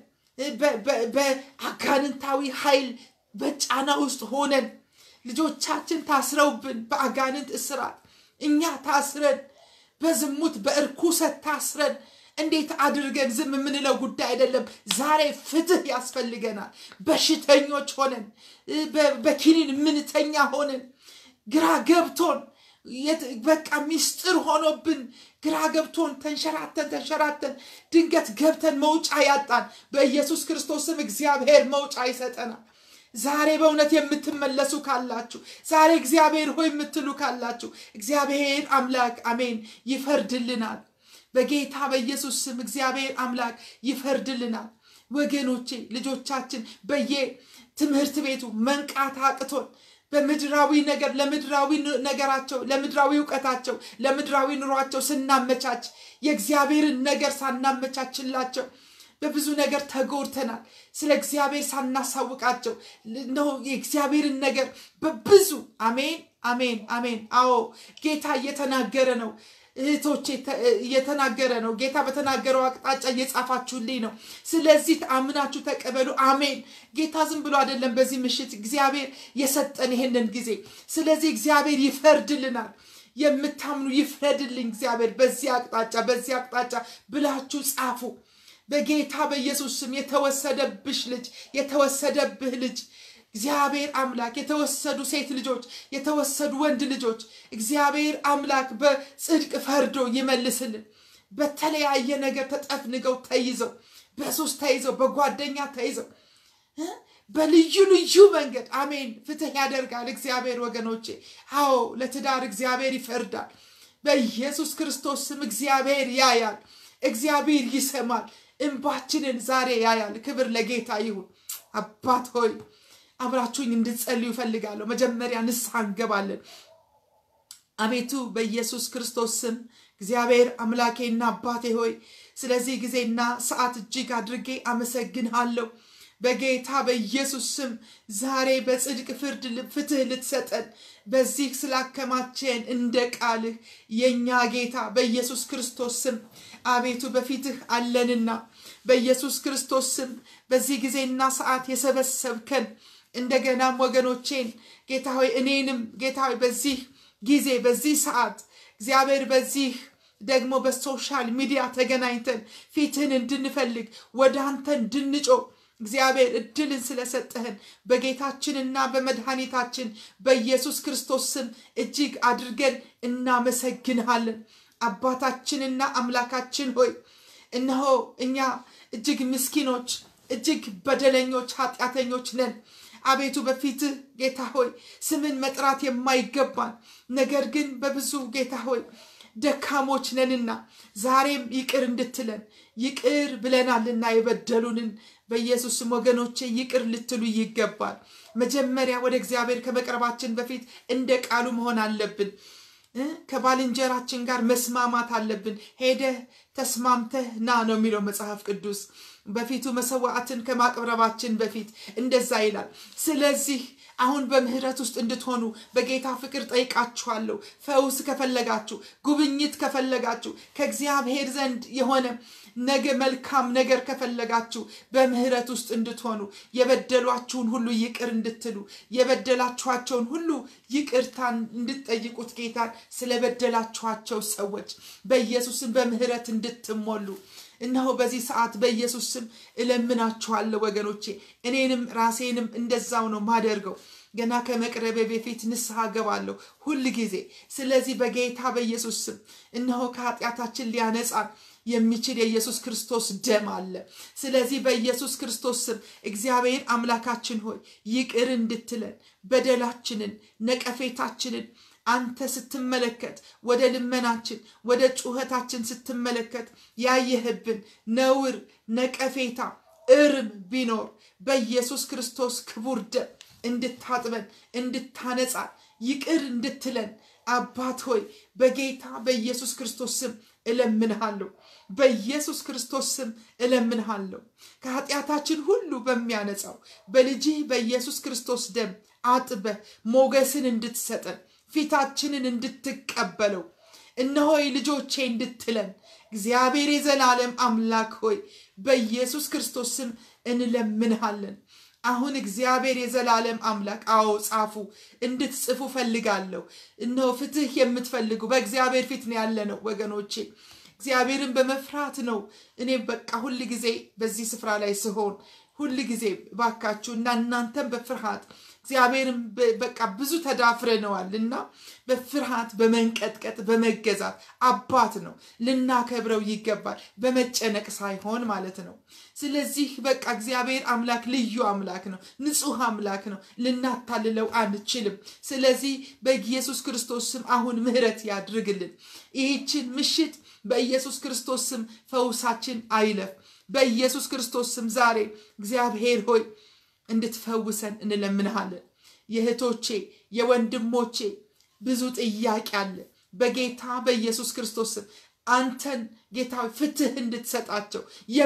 Speaker 2: በአጋንንታዊ ኃይል በጫና ውስጥ ሆነን ልጆቻችን ታስረውብን በአጋንንት እስራት እኛ ታስረን በዝሙት በእርኩሰት ታስረን እንዴት አድርገን ዝም የምንለው ጉዳይ አይደለም። ዛሬ ፍትህ ያስፈልገናል። በሽተኞች ሆነን በኪኒን ምንተኛ ሆነን ግራ ገብቶን በቃ ሚስጥር ሆኖብን ግራ ገብቶን ተንሸራተን ድንገት ገብተን መውጫ ያጣን በኢየሱስ ክርስቶስም እግዚአብሔር መውጫ ይሰጠናል። ዛሬ በእውነት የምትመለሱ ካላችሁ ዛሬ እግዚአብሔር ሆይ የምትሉ ካላችሁ እግዚአብሔር አምላክ አሜን ይፈርድልናል። በጌታ በኢየሱስ ስም እግዚአብሔር አምላክ ይፈርድልናል። ወገኖቼ ልጆቻችን በየትምህርት ቤቱ መንቃት አቅቶን በምድራዊ ነገር ለምድራዊ ነገራቸው ለምድራዊ ዕውቀታቸው ለምድራዊ ኑሯቸው ስናመቻች የእግዚአብሔርን ነገር ሳናመቻችላቸው በብዙ ነገር ተጎድተናል። ስለ እግዚአብሔር ሳናሳውቃቸው ነው የእግዚአብሔርን ነገር በብዙ አሜን አሜን አሜን። አዎ ጌታ እየተናገረ ነው። እህቶቼ እየተናገረ ነው። ጌታ በተናገረው አቅጣጫ እየጻፋችሁልኝ ነው። ስለዚህ አምናችሁ ተቀበሉ። አሜን። ጌታ ዝም ብሎ አይደለም በዚህ ምሽት እግዚአብሔር የሰጠን ይሄንን ጊዜ። ስለዚህ እግዚአብሔር ይፈርድልናል። የምታምኑ ይፍረድልኝ እግዚአብሔር በዚህ አቅጣጫ ብላችሁ ጻፉ። በጌታ በኢየሱስ ስም የተወሰደብሽ ልጅ የተወሰደብህ ልጅ እግዚአብሔር አምላክ የተወሰዱ ሴት ልጆች የተወሰዱ ወንድ ልጆች እግዚአብሔር አምላክ በጽድቅ ፈርዶ ይመልስልን። በተለያየ ነገር ተጠፍንገው ተይዘው በሱስ ተይዘው በጓደኛ ተይዘው በልዩ ልዩ መንገድ አሜን ፍትህ ያደርጋል እግዚአብሔር ወገኖቼ። አዎ ለትዳር እግዚአብሔር ይፈርዳል። በኢየሱስ ክርስቶስ ስም እግዚአብሔር ያያል። እግዚአብሔር ይሰማል። እንባችንን ዛሬ ያያል። ክብር ለጌታ ይሁን። አባት ሆይ አብራችሁኝ እንድትጸልዩ ፈልጋለሁ። መጀመሪያ ንስሐ እንገባለን። አቤቱ በኢየሱስ ክርስቶስ ስም እግዚአብሔር አምላኬና አባቴ ሆይ ስለዚህ ጊዜና ሰዓት እጅግ አድርጌ አመሰግንሃለሁ። በጌታ በኢየሱስ ስም ዛሬ በጽድቅ ፍትህ ልትሰጠን በዚህ ስላከማቸን እንደ ቃልህ የኛ ጌታ በኢየሱስ ክርስቶስ ስም አቤቱ በፊትህ አለንና በኢየሱስ ክርስቶስ ስም በዚህ ጊዜና ሰዓት የሰበሰብከን እንደገናም ወገኖቼን ጌታ ሆይ እኔንም ጌታ ሆይ በዚህ ጊዜ በዚህ ሰዓት እግዚአብሔር በዚህ ደግሞ በሶሻል ሚዲያ ተገናኝተን ፊትህን እንድንፈልግ ወደ አንተ እንድንጮህ እግዚአብሔር እድልን ስለሰጠህን በጌታችንና በመድኃኒታችን በኢየሱስ ክርስቶስ ስም እጅግ አድርገን እናመሰግንሃለን። አባታችንና አምላካችን ሆይ እነሆ እኛ እጅግ ምስኪኖች እጅግ በደለኞች ኃጢአተኞች ነን። አቤቱ በፊትህ ጌታ ሆይ ስምን መጥራት የማይገባን ነገር ግን በብዙ ጌታ ሆይ ደካሞች ነንና ዛሬም ይቅር እንድትለን ይቅር ብለናልና የበደሉንን በኢየሱስ ስም ወገኖቼ ይቅር ልትሉ ይገባል። መጀመሪያ ወደ እግዚአብሔር ከመቅረባችን በፊት እንደ ቃሉ መሆን አለብን። ከባልንጀራችን ጋር መስማማት አለብን። ሄደህ ተስማምተህ ና ነው የሚለው መጽሐፍ ቅዱስ። በፊቱ መሰዋዕትን ከማቅረባችን በፊት እንደዛ ይላል። ስለዚህ አሁን በምህረት ውስጥ እንድትሆኑ በጌታ ፍቅር ጠይቃችኋለሁ። ፈውስ ከፈለጋችሁ ጉብኝት ከፈለጋችሁ ከእግዚአብሔር ዘንድ የሆነ ነገ መልካም ነገር ከፈለጋችሁ በምህረት ውስጥ እንድትሆኑ የበደሏችሁን ሁሉ ይቅር እንድትሉ የበደላችኋቸውን ሁሉ ይቅርታን እንድትጠይቁት ጌታን ስለበደላችኋቸው ሰዎች በኢየሱስም በምህረት እንድትሞሉ እነሆ በዚህ ሰዓት በኢየሱስ ስም እለምናችኋለሁ ወገኖቼ። እኔንም ራሴንም እንደዛው ነው ማደርገው። ገና ከመቅረቤ በፊት ንስሐ ገባለሁ ሁሉ ጊዜ። ስለዚህ በጌታ በኢየሱስ ስም እነሆ ከኃጢአታችን ሊያነጻን የሚችል የኢየሱስ ክርስቶስ ደም አለ። ስለዚህ በኢየሱስ ክርስቶስ ስም እግዚአብሔር አምላካችን ሆይ ይቅር እንድትለን በደላችንን ነቀፌታችንን አንተ ስትመለከት ወደ ልመናችን ወደ ጩኸታችን ስትመለከት ያየህብን ነውር ነቀፌታ እርም ቢኖር በኢየሱስ ክርስቶስ ክቡር ደም እንድታጥበን እንድታነጻ ይቅር እንድትለን አባት ሆይ በጌታ በኢየሱስ ክርስቶስ ስም እለምንሃለሁ። በኢየሱስ ክርስቶስ ስም እለምንሃለሁ። ከኃጢአታችን ሁሉ በሚያነጻው በልጅ በኢየሱስ ክርስቶስ ደም አጥበህ ሞገስን እንድትሰጠን ፊታችንን እንድትቀበለው እነሆ ልጆቼ እንድትለን እግዚአብሔር የዘላለም አምላክ ሆይ በኢየሱስ ክርስቶስ ስም እንለምንሃለን። አሁን እግዚአብሔር የዘላለም አምላክ አዎ ጻፉ እንድትጽፉ ፈልጋለሁ። እነሆ ፍትህ የምትፈልጉ በእግዚአብሔር ፊት ነው ያለነው ወገኖቼ። እግዚአብሔርን በመፍራት ነው እኔ በቃ ሁሉ ጊዜ በዚህ ስፍራ ላይ ስሆን ሁሉ ጊዜ ባካችሁና እናንተም በፍርሃት እግዚአብሔርን በቃ ብዙ ተዳፍረነዋልና በፍርሃት በመንቀጥቀጥ በመገዛት አባት ነው ልናከብረው ይገባል በመጨነቅ ሳይሆን ማለት ነው። ስለዚህ በቃ እግዚአብሔር አምላክ ልዩ አምላክ ነው ንጹህ አምላክ ነው ልናታልለው አንችልም። ስለዚህ በኢየሱስ ክርስቶስ ስም አሁን ምህረት ያድርግልን። ይህችን ምሽት በኢየሱስ ክርስቶስ ስም ፈውሳችን አይለፍ። በኢየሱስ ክርስቶስ ስም ዛሬ እግዚአብሔር ሆይ እንድትፈውሰን እንለምንሃለን። የእህቶቼ የወንድሞቼ ብዙ ጥያቄ አለ። በጌታ በኢየሱስ ክርስቶስ ስም አንተን ጌታ ፍትህ እንድትሰጣቸው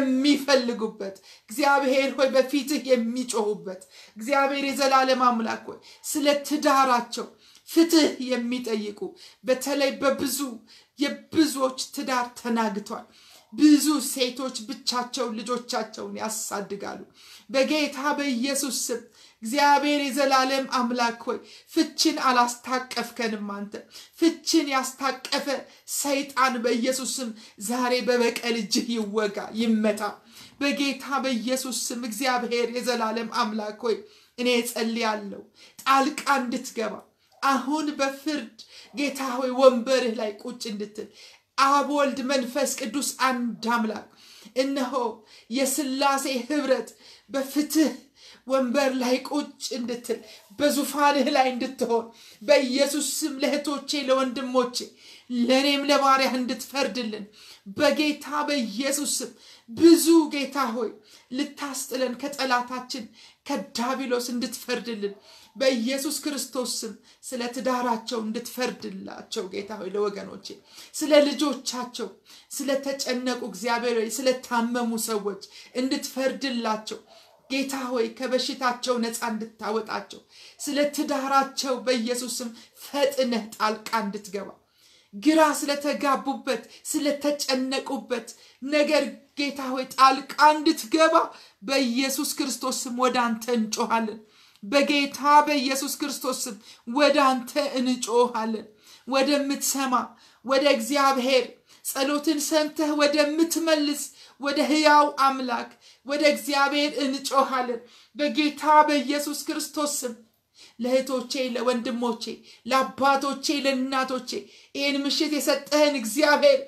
Speaker 2: የሚፈልጉበት እግዚአብሔር ሆይ በፊትህ የሚጮሁበት እግዚአብሔር የዘላለም አምላክ ሆይ ስለ ትዳራቸው ፍትህ የሚጠይቁ በተለይ በብዙ የብዙዎች ትዳር ተናግቷል። ብዙ ሴቶች ብቻቸው ልጆቻቸውን ያሳድጋሉ። በጌታ በኢየሱስ ስም እግዚአብሔር የዘላለም አምላክ ሆይ ፍችን አላስታቀፍከንም። አንተ ፍችን ያስታቀፈ ሰይጣን በኢየሱስ ስም ዛሬ በበቀል እጅህ ይወጋ ይመታ። በጌታ በኢየሱስ ስም እግዚአብሔር የዘላለም አምላክ ሆይ እኔ ጸልያለሁ ጣልቃ እንድትገባ አሁን በፍርድ ጌታ ሆይ ወንበርህ ላይ ቁጭ እንድትል አብ ወልድ መንፈስ ቅዱስ አንድ አምላክ እነሆ የሥላሴ ህብረት በፍትህ ወንበር ላይ ቁጭ እንድትል በዙፋንህ ላይ እንድትሆን በኢየሱስ ስም ለእህቶቼ ለወንድሞቼ ለኔም ለባሪያህ እንድትፈርድልን በጌታ በኢየሱስ ስም ብዙ ጌታ ሆይ ልታስጥለን ከጠላታችን ከዳቢሎስ እንድትፈርድልን በኢየሱስ ክርስቶስ ስም ስለ ትዳራቸው እንድትፈርድላቸው ጌታ ሆይ ለወገኖቼ ስለ ልጆቻቸው ስለ ተጨነቁ እግዚአብሔር ሆይ ስለ ታመሙ ሰዎች እንድትፈርድላቸው ጌታ ሆይ ከበሽታቸው ነፃ እንድታወጣቸው ስለ ትዳራቸው በኢየሱስ ስም ፈጥነህ ጣልቃ እንድትገባ ግራ ስለ ተጋቡበት ስለ ተጨነቁበት ነገር ጌታ ሆይ ጣልቃ እንድትገባ በኢየሱስ ክርስቶስ ስም ወደ አንተ እንጮሃለን። በጌታ በኢየሱስ ክርስቶስ ስም ወደ አንተ እንጮሃለን። ወደምትሰማ ወደ እግዚአብሔር ጸሎትን ሰምተህ ወደምትመልስ ወደ ሕያው አምላክ ወደ እግዚአብሔር እንጮሃለን። በጌታ በኢየሱስ ክርስቶስ ስም ለእህቶቼ ለወንድሞቼ ለአባቶቼ ለእናቶቼ ይህን ምሽት የሰጠህን እግዚአብሔር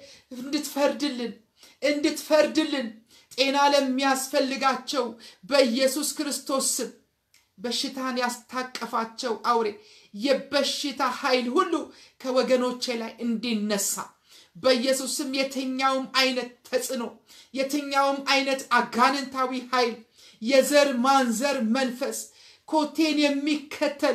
Speaker 2: እንድትፈርድልን ጤና ለሚያስፈልጋቸው በኢየሱስ ክርስቶስ ስም በሽታን ያስታቀፋቸው አውሬ የበሽታ ኃይል ሁሉ ከወገኖቼ ላይ እንዲነሳ በኢየሱስ ስም የትኛውም አይነት ተጽዕኖ የትኛውም አይነት አጋንንታዊ ኃይል የዘር ማንዘር መንፈስ ኮቴን የሚከተል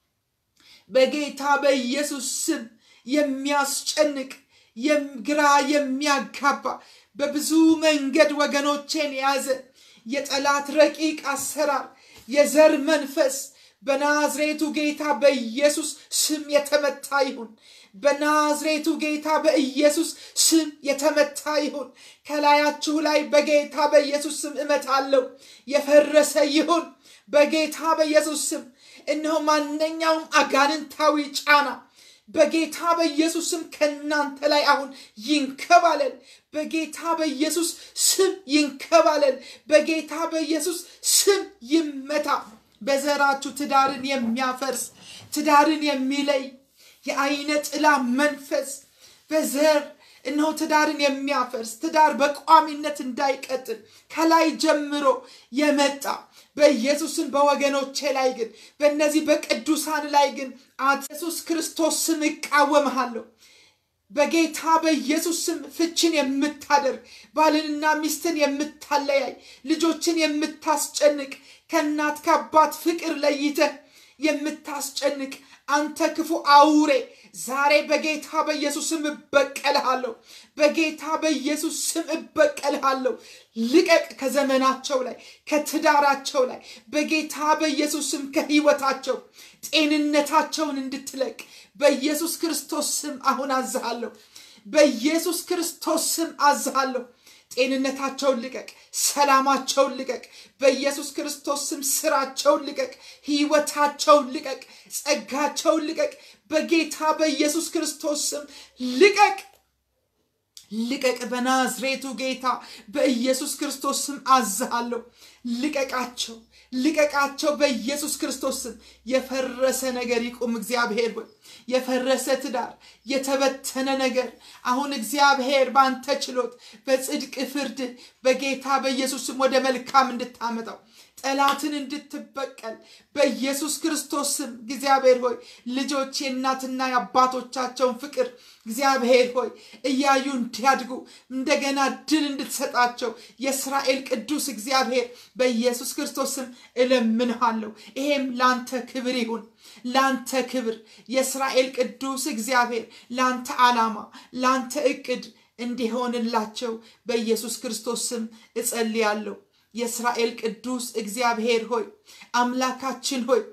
Speaker 2: በጌታ በኢየሱስ ስም የሚያስጨንቅ ግራ የሚያጋባ በብዙ መንገድ ወገኖቼን ያዘ የጠላት ረቂቅ አሰራር የዘር መንፈስ በናዝሬቱ ጌታ በኢየሱስ ስም የተመታ ይሁን። በናዝሬቱ ጌታ በኢየሱስ ስም የተመታ ይሁን። ከላያችሁ ላይ በጌታ በኢየሱስ ስም እመታለሁ። የፈረሰ ይሁን በጌታ በኢየሱስ ስም። እነሆ ማንኛውም አጋንንታዊ ጫና በጌታ በኢየሱስ ስም ከናንተ ላይ አሁን ይንከባለል። በጌታ በኢየሱስ ስም ይንከባለል። በጌታ በኢየሱስ ስም ይመታ። በዘራችሁ ትዳርን የሚያፈርስ ትዳርን የሚለይ የአይነ ጥላ መንፈስ በዘር እነሆ ትዳርን የሚያፈርስ ትዳር በቋሚነት እንዳይቀጥል ከላይ ጀምሮ የመጣ በኢየሱስም በወገኖቼ ላይ ግን በእነዚህ በቅዱሳን ላይ ግን ኢየሱስ ክርስቶስ ስም እቃወምሃለሁ። በጌታ በኢየሱስ ስም ፍችን የምታደርግ ባልንና ሚስትን የምታለያይ ልጆችን የምታስጨንቅ ከእናት ከአባት ፍቅር ለይተህ የምታስጨንቅ አንተ ክፉ አውሬ ዛሬ በጌታ በኢየሱስ ስም እበቀልሃለሁ። በጌታ በኢየሱስ ስም እበቀልሃለሁ። ልቀቅ ከዘመናቸው ላይ ከትዳራቸው ላይ በጌታ በኢየሱስ ስም ከህይወታቸው ጤንነታቸውን እንድትለቅ በኢየሱስ ክርስቶስ ስም አሁን አዝሃለሁ። በኢየሱስ ክርስቶስ ስም አዝሃለሁ። ጤንነታቸውን ልቀቅ፣ ሰላማቸውን ልቀቅ። በኢየሱስ ክርስቶስ ስም ስራቸውን ልቀቅ፣ ህይወታቸውን ልቀቅ፣ ጸጋቸውን ልቀቅ። በጌታ በኢየሱስ ክርስቶስ ስም ልቀቅ ልቀቅ። በናዝሬቱ ጌታ በኢየሱስ ክርስቶስ ስም አዝሃለሁ። ልቀቃቸው ልቀቃቸው በኢየሱስ ክርስቶስ ስም። የፈረሰ ነገር ይቁም እግዚአብሔር ሆይ። የፈረሰ ትዳር የተበተነ ነገር አሁን እግዚአብሔር ባንተ ችሎት በጽድቅ ፍርድ በጌታ በኢየሱስ ስም ወደ መልካም እንድታመጣው ጠላትን እንድትበቀል በኢየሱስ ክርስቶስ ስም እግዚአብሔር ሆይ ልጆች የእናትና የአባቶቻቸውን ፍቅር እግዚአብሔር ሆይ እያዩ እንዲያድጉ እንደገና ድል እንድትሰጣቸው የእስራኤል ቅዱስ እግዚአብሔር በኢየሱስ ክርስቶስ ስም እለምንሃለሁ። ይሄም ላንተ ክብር ይሁን፣ ላንተ ክብር የእስራኤል ቅዱስ እግዚአብሔር ላንተ ዓላማ ላንተ እቅድ እንዲሆንላቸው በኢየሱስ ክርስቶስ ስም እጸልያለሁ። የእስራኤል ቅዱስ እግዚአብሔር ሆይ አምላካችን ሆይ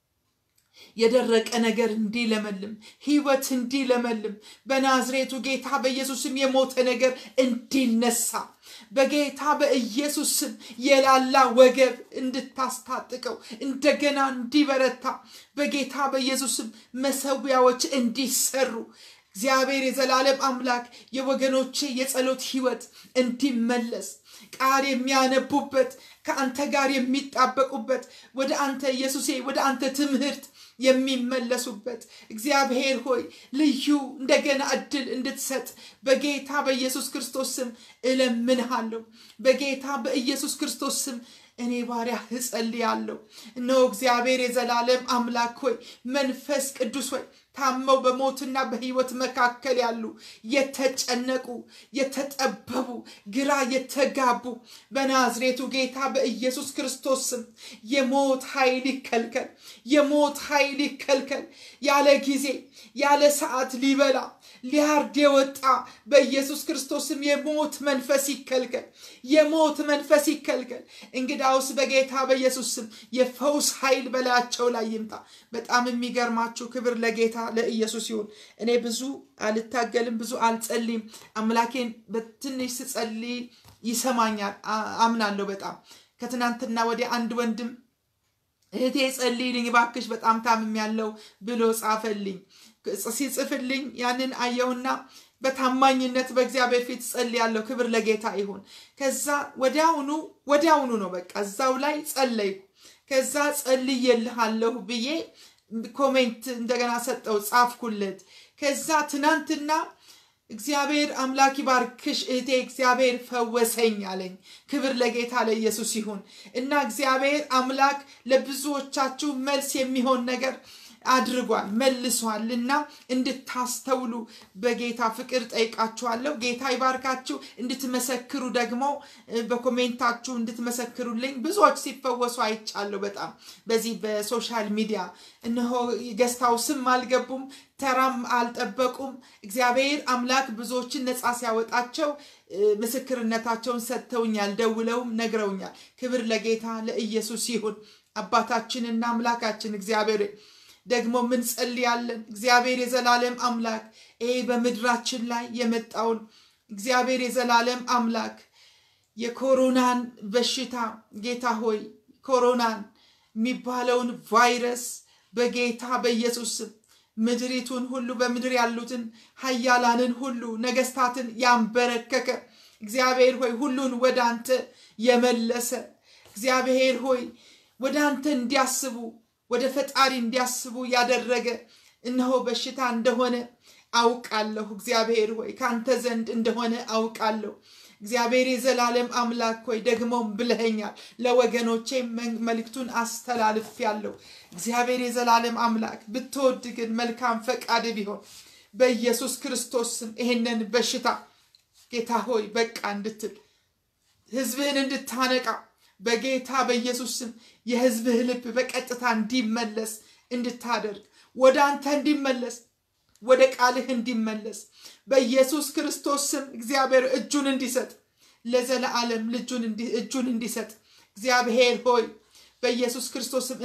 Speaker 2: የደረቀ ነገር እንዲለመልም ሕይወት እንዲለመልም በናዝሬቱ ጌታ በኢየሱስ ስም የሞተ ነገር እንዲነሳ በጌታ በኢየሱስ ስም የላላ ወገብ እንድታስታጥቀው እንደገና እንዲበረታ በጌታ በኢየሱስ ስም መሰዊያዎች እንዲሰሩ እግዚአብሔር የዘላለም አምላክ የወገኖቼ የጸሎት ሕይወት እንዲመለስ ቃል የሚያነቡበት ከአንተ ጋር የሚጣበቁበት ወደ አንተ ኢየሱሴ ወደ አንተ ትምህርት የሚመለሱበት እግዚአብሔር ሆይ ልዩ እንደገና እድል እንድትሰጥ በጌታ በኢየሱስ ክርስቶስ ስም እለምንሃለሁ። በጌታ በኢየሱስ ክርስቶስ ስም እኔ ባሪያ እጸልያለሁ። እነሆ እግዚአብሔር የዘላለም አምላክ ሆይ መንፈስ ቅዱስ ሆይ ታመው በሞትና በሕይወት መካከል ያሉ የተጨነቁ የተጠበቡ ግራ የተጋቡ በናዝሬቱ ጌታ በኢየሱስ ክርስቶስ ስም የሞት ኃይል ይከልከል፣ የሞት ኃይል ይከልከል። ያለ ጊዜ ያለ ሰዓት ሊበላ ሊያርድ የወጣ በኢየሱስ ክርስቶስ ስም የሞት መንፈስ ይከልከል፣ የሞት መንፈስ ይከልከል። እንግዳውስ በጌታ በኢየሱስ ስም የፈውስ ኃይል በላያቸው ላይ ይምጣ። በጣም የሚገርማችሁ ክብር ለጌታ ለኢየሱስ ይሁን። እኔ ብዙ አልታገልም፣ ብዙ አልጸልይም። አምላኬን በትንሽ ስጸልይ ይሰማኛል አምናለሁ። በጣም ከትናንትና ወዲያ አንድ ወንድም እህቴ ጸልይልኝ እባክሽ በጣም ታምሜያለሁ ብሎ ጻፈልኝ። ሲጽፍልኝ ያንን አየውና በታማኝነት በእግዚአብሔር ፊት ጸልያለሁ። ክብር ለጌታ ይሁን። ከዛ ወዲያውኑ ነው በቃ እዛው ላይ ጸለይኩ። ከዛ ጸልዬልሃለሁ ብዬ ኮሜንት እንደገና ሰጠው ጻፍኩለት። ከዛ ትናንትና እግዚአብሔር አምላክ ይባርክሽ እህቴ እግዚአብሔር ፈወሰኝ አለኝ። ክብር ለጌታ ለኢየሱስ ይሁን። እና እግዚአብሔር አምላክ ለብዙዎቻችሁ መልስ የሚሆን ነገር አድርጓል መልሷልና እንድታስተውሉ በጌታ ፍቅር ጠይቃችኋለሁ። ጌታ ይባርካችሁ። እንድትመሰክሩ ደግሞ በኮሜንታችሁ እንድትመሰክሩልኝ ብዙዎች ሲፈወሱ አይቻለሁ። በጣም በዚህ በሶሻል ሚዲያ እነሆ ገስታው ስም አልገቡም፣ ተራም አልጠበቁም። እግዚአብሔር አምላክ ብዙዎችን ነፃ ሲያወጣቸው ምስክርነታቸውን ሰጥተውኛል፣ ደውለውም ነግረውኛል። ክብር ለጌታ ለኢየሱስ ይሁን። አባታችንና አምላካችን እግዚአብሔር ደግሞ ምን ጸልያለን። እግዚአብሔር የዘላለም አምላክ ይሄ በምድራችን ላይ የመጣውን እግዚአብሔር የዘላለም አምላክ የኮሮናን በሽታ ጌታ ሆይ ኮሮናን የሚባለውን ቫይረስ በጌታ በኢየሱስ ምድሪቱን ሁሉ በምድር ያሉትን ኃያላንን ሁሉ ነገስታትን ያንበረከከ እግዚአብሔር ሆይ ሁሉን ወደ አንተ የመለሰ እግዚአብሔር ሆይ ወደ አንተ እንዲያስቡ ወደ ፈጣሪ እንዲያስቡ ያደረገ እነሆ በሽታ እንደሆነ አውቃለሁ። እግዚአብሔር ሆይ ካንተ ዘንድ እንደሆነ አውቃለሁ። እግዚአብሔር የዘላለም አምላክ ሆይ ደግሞ ብለኸኛል፣ ለወገኖቼ መልእክቱን አስተላልፌያለሁ። እግዚአብሔር የዘላለም አምላክ ብትወድ ግን መልካም ፈቃድ ቢሆን በኢየሱስ ክርስቶስ ስም ይሄንን በሽታ ጌታ ሆይ በቃ እንድትል ህዝብህን እንድታነቃ በጌታ በኢየሱስ ስም የህዝብህ ልብ በቀጥታ እንዲመለስ እንድታደርግ ወደ አንተ እንዲመለስ ወደ ቃልህ እንዲመለስ በኢየሱስ ክርስቶስ ስም እግዚአብሔር እጁን እንዲሰጥ ለዘላለም እጁን እንዲሰጥ እግዚአብሔር ሆይ በኢየሱስ ክርስቶስ ስም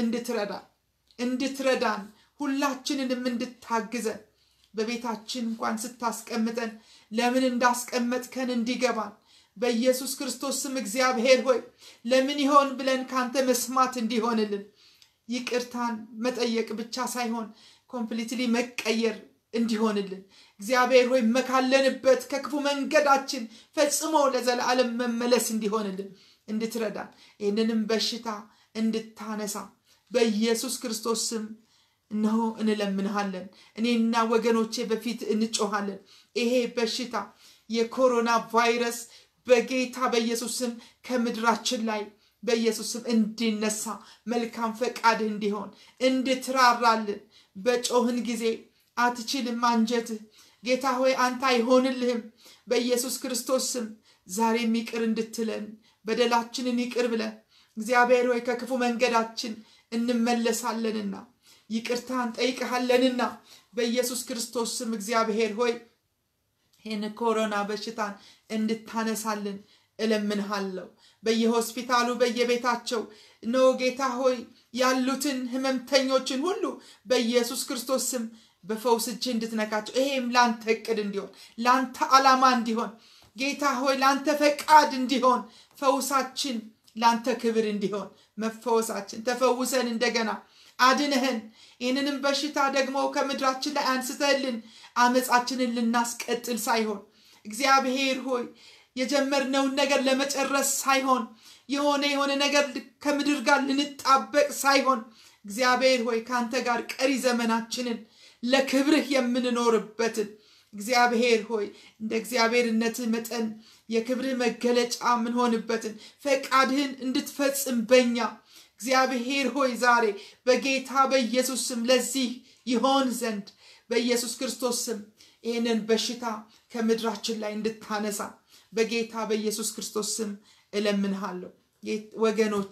Speaker 2: እንድትረዳን ሁላችንንም እንድታግዘን በቤታችን እንኳን ስታስቀምጠን ለምን እንዳስቀመጥከን እንዲገባን በኢየሱስ ክርስቶስ ስም እግዚአብሔር ሆይ ለምን ይሆን ብለን ካንተ መስማት እንዲሆንልን ይቅርታን መጠየቅ ብቻ ሳይሆን ኮምፕሊትሊ መቀየር እንዲሆንልን እግዚአብሔር ሆይ መካለንበት ከክፉ መንገዳችን ፈጽሞ ለዘላለም መመለስ እንዲሆንልን እንድትረዳን ይህንንም በሽታ እንድታነሳ በኢየሱስ ክርስቶስ ስም እነሆ እንለምንሃለን። እኔና ወገኖቼ በፊት እንጮሃለን። ይሄ በሽታ የኮሮና ቫይረስ በጌታ በኢየሱስ ስም ከምድራችን ላይ በኢየሱስ ስም እንዲነሳ መልካም ፈቃድ እንዲሆን እንድትራራልን በጮህን ጊዜ አትችልም አንጀትህ ጌታ ሆይ አንተ አይሆንልህም በኢየሱስ ክርስቶስ ስም ዛሬም ይቅር እንድትለን በደላችንን ይቅር ብለ እግዚአብሔር ሆይ ከክፉ መንገዳችን እንመለሳለንና ይቅርታን ጠይቀሃለንና በኢየሱስ ክርስቶስ ስም እግዚአብሔር ሆይ ይህን ኮሮና በሽታን እንድታነሳልን እለምንሃለሁ በየሆስፒታሉ በየቤታቸው ነው ጌታ ሆይ ያሉትን ህመምተኞችን ሁሉ በኢየሱስ ክርስቶስ ስም በፈውስ እጅ እንድትነካቸው ይሄም ላንተ እቅድ እንዲሆን ላንተ ዓላማ እንዲሆን ጌታ ሆይ ላንተ ፈቃድ እንዲሆን ፈውሳችን ላንተ ክብር እንዲሆን መፈወሳችን ተፈውሰን እንደገና አድነህን ይህንንም በሽታ ደግሞ ከምድራችን ላይ አንስተህልን አመጻችንን ልናስቀጥል ሳይሆን እግዚአብሔር ሆይ የጀመርነውን ነገር ለመጨረስ ሳይሆን የሆነ ነገር ከምድር ጋር ልንጣበቅ ሳይሆን እግዚአብሔር ሆይ ካንተ ጋር ቀሪ ዘመናችንን ለክብርህ የምንኖርበትን እግዚአብሔር ሆይ እንደ እግዚአብሔርነትህ መጠን የክብርህ መገለጫ ምን ሆንበትን ፈቃድህን እንድትፈጽም በእኛ እግዚአብሔር ሆይ ዛሬ በጌታ በኢየሱስ ስም ለዚህ ይሆን ዘንድ በኢየሱስ ክርስቶስ ስም ይህንን በሽታ ከምድራችን ላይ እንድታነሳ በጌታ በኢየሱስ ክርስቶስ ስም እለምንሃለሁ ወገኖቼ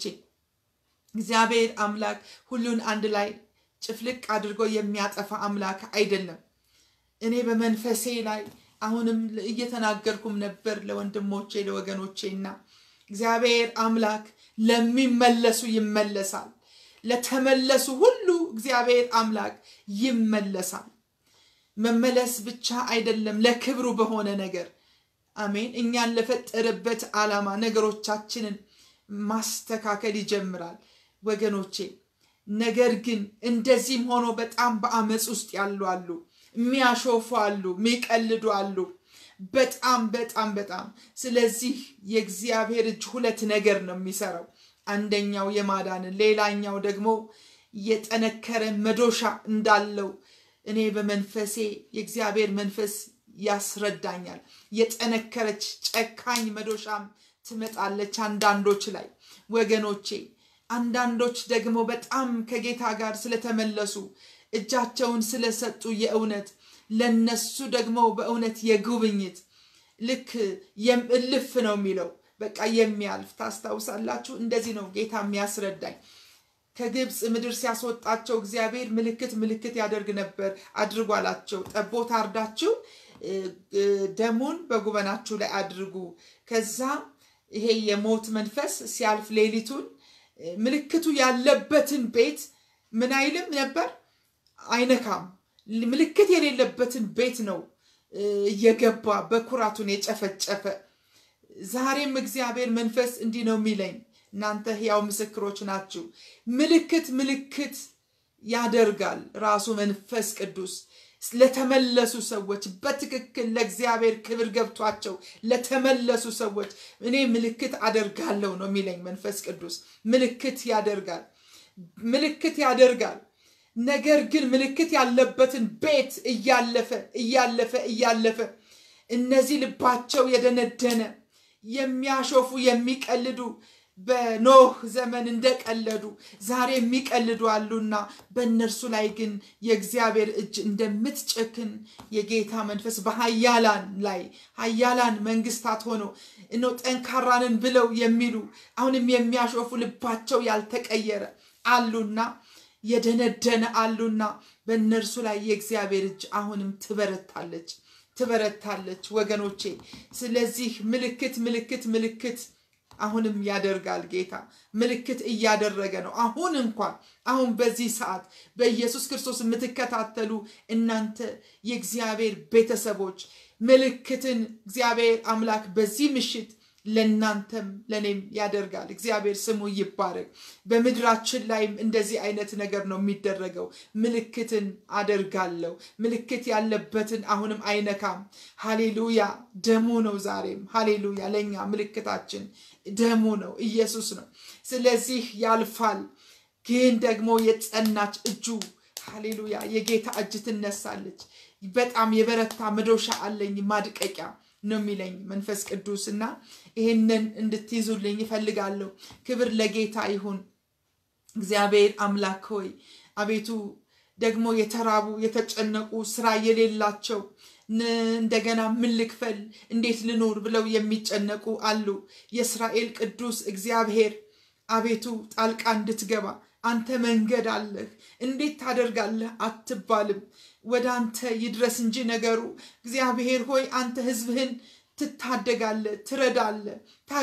Speaker 2: እግዚአብሔር አምላክ ሁሉን አንድ ላይ ጭፍልቅ አድርጎ የሚያጠፋ አምላክ አይደለም እኔ በመንፈሴ ላይ አሁንም እየተናገርኩም ነበር ለወንድሞቼ ለወገኖቼና እግዚአብሔር አምላክ ለሚመለሱ ይመለሳል ለተመለሱ ሁሉ እግዚአብሔር አምላክ ይመለሳል መመለስ ብቻ አይደለም ለክብሩ በሆነ ነገር አሜን እኛን ለፈጠረበት ዓላማ ነገሮቻችንን ማስተካከል ይጀምራል ወገኖቼ ነገር ግን እንደዚህም ሆኖ በጣም በአመጽ ውስጥ ያሉ አሉ የሚያሾፉ አሉ የሚቀልዱ አሉ በጣም ስለዚህ የእግዚአብሔር እጅ ሁለት ነገር ነው የሚሰራው አንደኛው የማዳን ሌላኛው ደግሞ የጠነከረ መዶሻ እንዳለው እኔ በመንፈሴ የእግዚአብሔር መንፈስ ያስረዳኛል የጠነከረች ጨካኝ መዶሻም ትመጣለች አንዳንዶች ላይ ወገኖቼ አንዳንዶች ደግሞ በጣም ከጌታ ጋር ስለተመለሱ እጃቸውን ስለሰጡ የእውነት ለነሱ ደግሞ በእውነት የጉብኝት ልክ የምልፍ ነው የሚለው በቃ የሚያልፍ ታስታውሳላችሁ እንደዚህ ነው ጌታ የሚያስረዳኝ ከግብጽ ምድር ሲያስወጣቸው እግዚአብሔር ምልክት ያደርግ ነበር አድርጓላቸው ጠቦት አርዳችሁ ደሙን በጉበናችሁ ላይ አድርጉ ከዛ ይሄ የሞት መንፈስ ሲያልፍ ሌሊቱን ምልክቱ ያለበትን ቤት ምን አይልም ነበር አይነካም ምልክት የሌለበትን ቤት ነው የገባ በኩራቱን የጨፈጨፈ ዛሬም እግዚአብሔር መንፈስ እንዲህ ነው የሚለኝ እናንተ ሕያው ምስክሮች ናችሁ ምልክት ያደርጋል ራሱ መንፈስ ቅዱስ ለተመለሱ ሰዎች በትክክል ለእግዚአብሔር ክብር ገብቷቸው ለተመለሱ ሰዎች እኔ ምልክት አደርጋለሁ ነው የሚለኝ መንፈስ ቅዱስ ምልክት ያደርጋል ነገር ግን ምልክት ያለበትን ቤት እያለፈ እነዚህ ልባቸው የደነደነ የሚያሾፉ የሚቀልዱ በኖህ ዘመን እንደቀለዱ ዛሬ የሚቀልዱ አሉና በእነርሱ ላይ ግን የእግዚአብሔር እጅ እንደምትጨክን የጌታ መንፈስ በኃያላን ላይ ኃያላን መንግስታት ሆኖ እኖ ጠንካራንን ብለው የሚሉ አሁንም የሚያሾፉ ልባቸው ያልተቀየረ አሉና የደነደነ አሉና በእነርሱ ላይ የእግዚአብሔር እጅ አሁንም ትበረታለች ወገኖቼ ስለዚህ ምልክት አሁንም ያደርጋል ጌታ ምልክት እያደረገ ነው አሁን በዚህ ሰዓት በኢየሱስ ክርስቶስ የምትከታተሉ እናንተ የእግዚአብሔር ቤተሰቦች ምልክትን እግዚአብሔር አምላክ በዚህ ምሽት ለናንተም ለኔም ያደርጋል እግዚአብሔር ስሙ ይባረክ በመድራችን ላይም እንደዚህ አይነት ነገር ነው የሚደረገው ምልክትን አደርጋለሁ ምልክት ያለበትን አሁንም አይነካም ሃሌሉያ ደሙ ነው ዛሬም ሃሌሉያ ለኛ ምልክታችን ደሙ ነው ኢየሱስ ነው ስለዚህ ያልፋል ግን ደግሞ የጸናች እጁ ሃሌሉያ የጌታ እጅ ትነሳለች በጣም የበረታ መዶሻ አለኝ ማድቀቂያ ነው የሚለኝ መንፈስ ቅዱስና ይሄንን እንድትይዙልኝ ይፈልጋለሁ። ክብር ለጌታ ይሁን። እግዚአብሔር አምላክ ሆይ አቤቱ ደግሞ የተራቡ የተጨነቁ ስራ የሌላቸው እንደገና ምን ልክፈል እንዴት ልኖር ብለው የሚጨነቁ አሉ። የእስራኤል ቅዱስ እግዚአብሔር አቤቱ ጣልቃ እንድትገባ አንተ መንገድ አለህ፣ እንዴት ታደርጋለህ አትባልም። ወደ አንተ ይድረስ እንጂ ነገሩ። እግዚአብሔር ሆይ አንተ ህዝብህን ትታደጋለህ፣ ትረዳለህ፣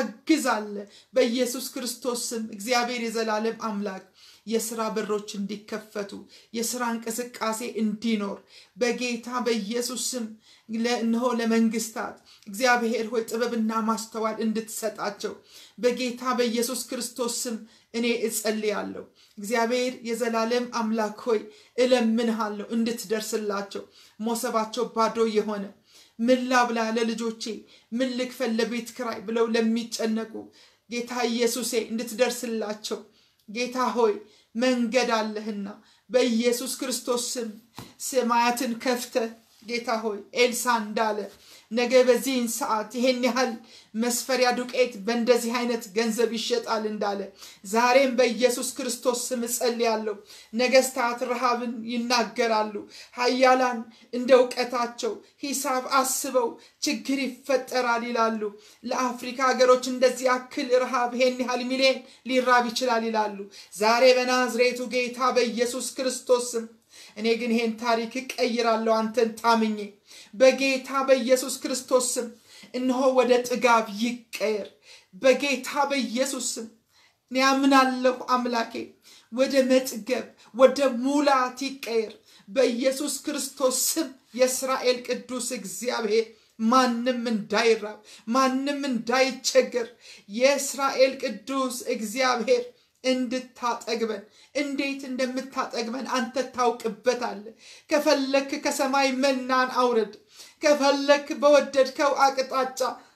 Speaker 2: ታግዛለህ። በኢየሱስ ክርስቶስ ስም እግዚአብሔር የዘላለም አምላክ የሥራ በሮች እንዲከፈቱ የሥራ እንቅስቃሴ እንዲኖር በጌታ በኢየሱስ ስም ለእነሆ ለመንግስታት እግዚአብሔር ሆይ ጥበብና ማስተዋል እንድትሰጣቸው በጌታ በኢየሱስ ክርስቶስ ስም እኔ እጸልያለሁ። እግዚአብሔር የዘላለም አምላክ ሆይ እለምንሃለሁ እንድትደርስላቸው። ሞሰባቸው ባዶ የሆነ ምን ላብላ ለልጆቼ ምን ልክፈል ለቤት ክራይ ብለው ለሚጨነቁ ጌታ ኢየሱሴ እንድትደርስላቸው ጌታ ሆይ መንገድ አለህና በኢየሱስ ክርስቶስ ስም ሰማያትን ከፍተህ ጌታ ሆይ ኤልሳ እንዳለ ነገ በዚህን ሰዓት ይሄን ያህል መስፈሪያ ዱቄት በእንደዚህ አይነት ገንዘብ ይሸጣል እንዳለ ዛሬም በኢየሱስ ክርስቶስ ስም ጸልያለሁ። ነገስታት ረሃብን ይናገራሉ። ኃያላን እንደ ዕውቀታቸው ሂሳብ አስበው ችግር ይፈጠራል ይላሉ። ለአፍሪካ ሀገሮች እንደዚህ ያክል ረሃብ ይሄን ያህል ሚሊዮን ሊራብ ይችላል ይላሉ። ዛሬ በናዝሬቱ ጌታ በኢየሱስ ክርስቶስ ስም እኔ ግን ይሄን ታሪክ ቀይራለሁ አንተን ታምኜ በጌታ በኢየሱስ ክርስቶስ ስም እነሆ ወደ ጥጋብ ይቀየር በጌታ በኢየሱስ ስም። እኔ አምናለሁ አምላኬ ወደ መጥገብ ወደ ሙላት ይቀየር በኢየሱስ ክርስቶስ ስም። የእስራኤል ቅዱስ እግዚአብሔር ማንም እንዳይራብ ማንም እንዳይቸገር የእስራኤል ቅዱስ እግዚአብሔር እንድታጠግበን እንዴት እንደምታጠግበን አንተ ታውቅበታለህ። ከፈለክ ከሰማይ መናን አውርድ፣ ከፈለክ በወደድከው አቅጣጫ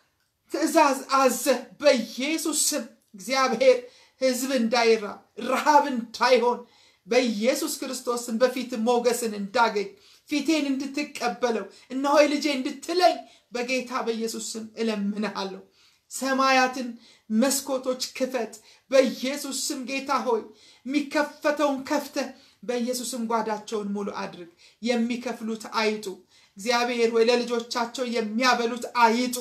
Speaker 2: ትእዛዝ አዘህ በኢየሱስ ስም እግዚአብሔር ህዝብ እንዳይራብ ረሃብ እንዳይሆን በኢየሱስ ክርስቶስ በፊት ሞገስን እንዳገኝ ፊቴን እንድትቀበለው እነሆ ልጄ እንድትለኝ በጌታ በኢየሱስ ስም እለምንሃለሁ። ሰማያትን መስኮቶች ክፈት በኢየሱስ ስም ጌታ ሆይ የሚከፈተውን ከፍተህ በኢየሱስ ስም ጓዳቸውን ሙሉ አድርግ። የሚከፍሉት አይጡ እግዚአብሔር ሆይ ለልጆቻቸው የሚያበሉት አይጡ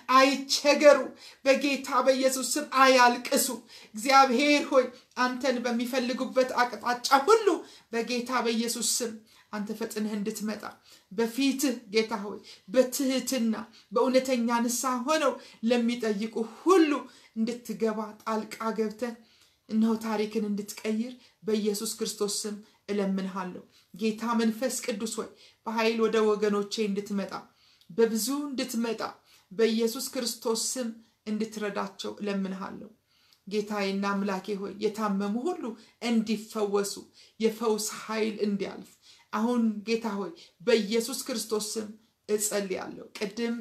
Speaker 2: አይቸገሩ በጌታ በኢየሱስ ስም አያልቅሱ። እግዚአብሔር ሆይ አንተን በሚፈልጉበት አቅጣጫ ሁሉ በጌታ በኢየሱስ ስም አንተ ፈጥነህ እንድትመጣ በፊትህ ጌታ ሆይ በትህትና በእውነተኛ ንስሐ ሆነው ለሚጠይቁ ሁሉ እንድትገባ ጣልቃ ገብተህ እነሆ ታሪክን እንድትቀይር በኢየሱስ ክርስቶስ ስም እለምንሃለሁ። ጌታ መንፈስ ቅዱስ ሆይ በኃይል ወደ ወገኖቼ እንድትመጣ በብዙ እንድትመጣ በኢየሱስ ክርስቶስ ስም እንድትረዳቸው እለምንሃለሁ። ጌታዬና አምላኬ ሆይ የታመሙ ሁሉ እንዲፈወሱ የፈውስ ኃይል እንዲያልፍ አሁን ጌታ ሆይ በኢየሱስ ክርስቶስ ስም እጸልያለሁ። ቅድም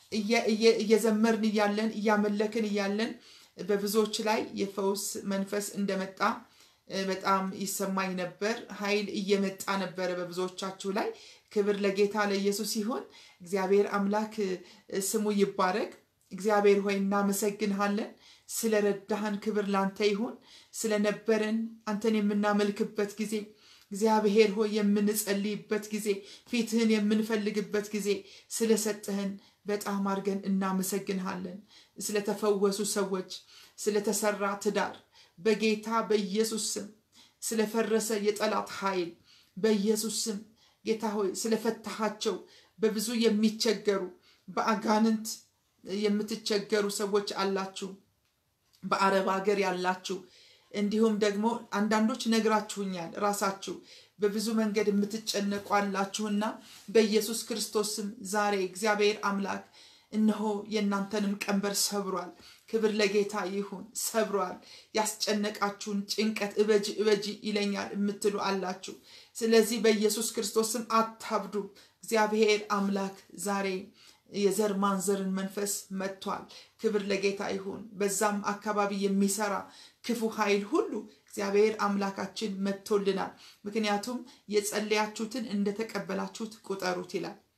Speaker 2: እየዘመርን እያለን እያመለክን እያለን በብዙዎች ላይ የፈውስ መንፈስ እንደመጣ በጣም ይሰማኝ ነበር። ኃይል እየመጣ ነበር በብዙዎቻችሁ ላይ። ክብር ለጌታ ለኢየሱስ ይሁን። እግዚአብሔር አምላክ ስሙ ይባረክ። እግዚአብሔር ሆይ እናመሰግንሃለን ስለረዳህን። ክብር ላንተ ይሁን። ስለነበረን አንተን የምናመልክበት ጊዜ እግዚአብሔር ሆይ የምንጸልይበት ጊዜ ፊትህን የምንፈልግበት ጊዜ ስለሰጠህን በጣም አድርገን እናመሰግንሃለን። ስለተፈወሱ ሰዎች ስለተሰራ ትዳር በጌታ በኢየሱስ ስም ስለፈረሰ የጠላት ኃይል በኢየሱስ ስም ጌታ ሆይ ስለፈታሃቸው በብዙ የሚቸገሩ በአጋንንት የምትቸገሩ ሰዎች አላችሁ። በአረብ ሀገር ያላችሁ እንዲሁም ደግሞ አንዳንዶች ነግራችሁኛል ራሳችሁ በብዙ መንገድ የምትጨነቁ አላችሁና በኢየሱስ ክርስቶስ ስም ዛሬ እግዚአብሔር አምላክ እነሆ የእናንተንም ቀንበር ሰብሯል። ክብር ለጌታ ይሁን። ሰብሯል። ያስጨነቃችሁን ጭንቀት እበጂ ይለኛል የምትሉ አላችሁ። ስለዚህ በኢየሱስ ክርስቶስ ስም አታብዱ። እግዚአብሔር አምላክ ዛሬ የዘር ማንዘርን መንፈስ መጥቷል። ክብር ለጌታ ይሁን። በዛም አካባቢ የሚሰራ ክፉ ኃይል ሁሉ እግዚአብሔር አምላካችን መጥቶልናል። ምክንያቱም የጸለያችሁትን እንደተቀበላችሁት ቁጠሩት ይላል።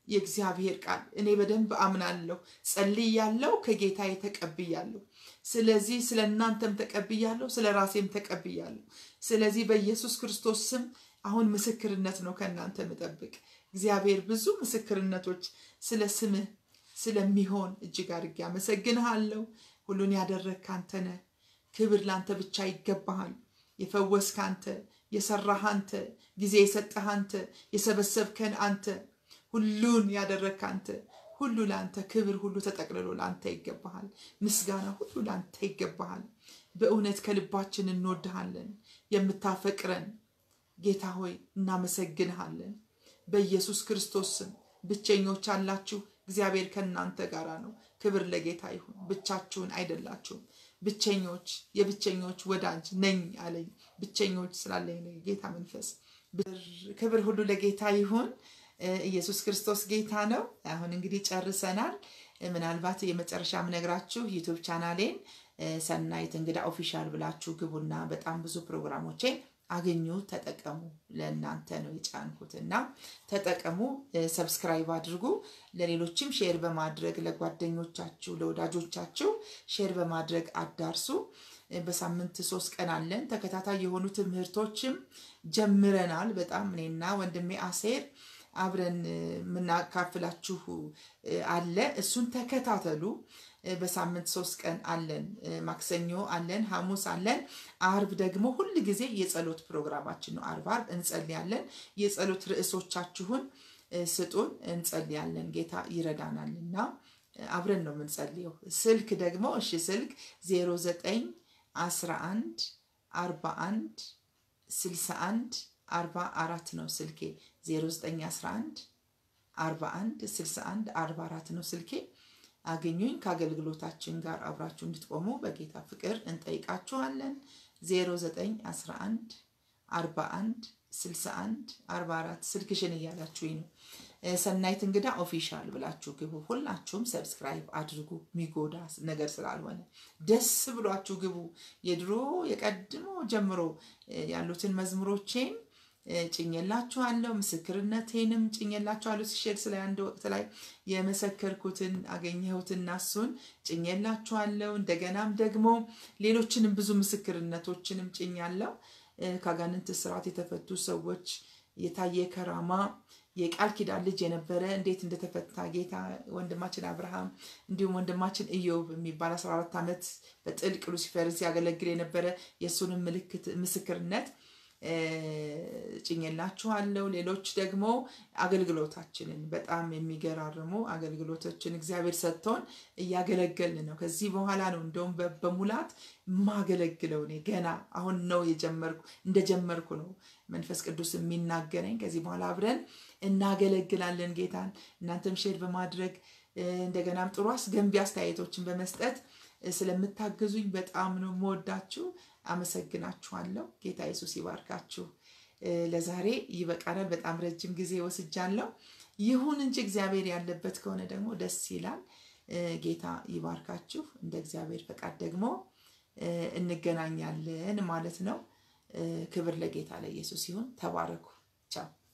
Speaker 2: የእግዚአብሔር ቃል እኔ በደንብ አምናለሁ ጸልያለሁ ከጌታዬ ተቀብያለሁ ስለዚህ ስለናንተም ተቀብያለሁ ስለራሴም ተቀብያለሁ ስለዚህ በኢየሱስ ክርስቶስ ስም አሁን ምስክርነት ነው ከናንተ መጠብቅ እግዚአብሔር ብዙ ምስክርነቶች ስለ ስምህ ስለሚሆን እጅግ አድርጌ አመሰግንሃለሁ ሁሉን ያደረግክ አንተ ነህ ክብር ላንተ ብቻ ይገባሃል የፈወስክ አንተ የሰራህ አንተ ጊዜ የሰጠህ አንተ የሰበሰብከን አንተ ሁሉን ያደረግክ አንተ ሁሉ ላንተ ክብር ሁሉ ተጠቅልሎ ላንተ ይገባሃል ምስጋና ሁሉ ላንተ ይገባሃል በእውነት ከልባችን እንወድሃለን የምታፈቅረን ጌታ ሆይ እናመሰግንሃለን በኢየሱስ ክርስቶስ ስም ብቸኞች አላችሁ እግዚአብሔር ከናንተ ጋራ ነው ክብር ለጌታ ይሁን ብቻችሁን አይደላችሁም ብቸኞች የብቸኞች ወዳጅ ነኝ አለኝ ብቸኞች ስላለኝ ነው ጌታ መንፈስ ክብር ሁሉ ለጌታ ይሁን ኢየሱስ ክርስቶስ ጌታ ነው አሁን እንግዲህ ጨርሰናል ምናልባት የመጨረሻ ምነግራችሁ ዩቲዩብ ቻናሌን ሰናይት እንግዳ ኦፊሻል ብላችሁ ግቡና በጣም ብዙ ፕሮግራሞቼን አገኙ ተጠቀሙ ለእናንተ ነው የጫንኩትና ተጠቀሙ ሰብስክራይብ አድርጉ ለሌሎችም ሼር በማድረግ ለጓደኞቻችሁ ለወዳጆቻችሁ ሼር በማድረግ አዳርሱ በሳምንት 3 ቀን አለን ተከታታይ የሆኑ ትምህርቶችም ጀምረናል በጣም እኔና ወንድሜ አሴር አብረን ምናካፍላችሁ አለ እሱን ተከታተሉ በሳምንት 3 ቀን አለን ማክሰኞ አለን ሐሙስ አለን አርብ ደግሞ ሁሉ ጊዜ የጸሎት ፕሮግራማችን ነው አርብ እንጸልያለን የጸሎት ርዕሶቻችሁን ስጡን እንጸልያለን ጌታ ይረዳናልና አብረን ነው የምንጸልየው ስልክ ደግሞ እሺ ስልክ 0911 41 61 44 ነው ስልኬ 0911 41 61 44 ነው ስልኬ አገኙኝ ከአገልግሎታችን ጋር አብራችሁ እንድትቆሙ በጌታ ፍቅር እንጠይቃችኋለን 0911 41 61 44 ስልክሽን እያላችሁኝ ነው ሰናይት እንግዳ ኦፊሻል ብላችሁ ግቡ ሁላችሁም ሰብስክራይብ አድርጉ ሚጎዳ ነገር ስላልሆነ ደስ ብሏችሁ ግቡ የድሮ የቀድሞ ጀምሮ ያሉትን መዝሙሮቼን ጭኝላችኋለሁ ምስክርነቴንም ጭኝላችኋለሁ ሲሸል ስለ አንድ ወቅት ላይ የመሰከርኩትን አገኘሁትና እሱን ጭኝላችኋለሁ እንደገናም ደግሞ ሌሎችንም ብዙ ምስክርነቶችንም ጭኛለሁ ካጋንንት ስራት የተፈቱ ሰዎች የታየ ከራማ የቃል ኪዳን ልጅ የነበረ እንዴት እንደተፈታ ጌታ ወንድማችን አብርሃም እንዲሁም ወንድማችን ኢዮብ የሚባል 14 አመት በጥልቅ ሉሲፈር ሲያገለግል የነበረ የሱንም ምልክት ምስክርነት ጭኝላችኋለሁ ሌሎች ደግሞ አገልግሎታችንን በጣም የሚገራርሙ አገልግሎቶችን እግዚአብሔር ሰጥቶን ያገለገልን ነው ከዚህ በኋላ ነው እንደውም በሙላት ማገለግለው እኔ ገና አሁን ነው እንደጀመርኩ ነው መንፈስ ቅዱስ የሚናገረኝ ከዚህ በኋላ አብረን እናገለግላለን ጌታን እናንተም ሼር በማድረግ እንደገናም ጥሩ አስገንቢ አስተያየቶችን በመስጠት ስለምታገዙኝ በጣም ነው የምወዳችሁ አመሰግናችኋለሁ ጌታ ኢየሱስ ይባርካችሁ ለዛሬ ይበቃናል በጣም ረጅም ጊዜ ወስጃለሁ ይሁን እንጂ እግዚአብሔር ያለበት ከሆነ ደግሞ ደስ ይላል ጌታ ይባርካችሁ እንደ እግዚአብሔር ፈቃድ ደግሞ እንገናኛለን ማለት ነው ክብር ለጌታ ለኢየሱስ ይሁን ተባረኩ ቻው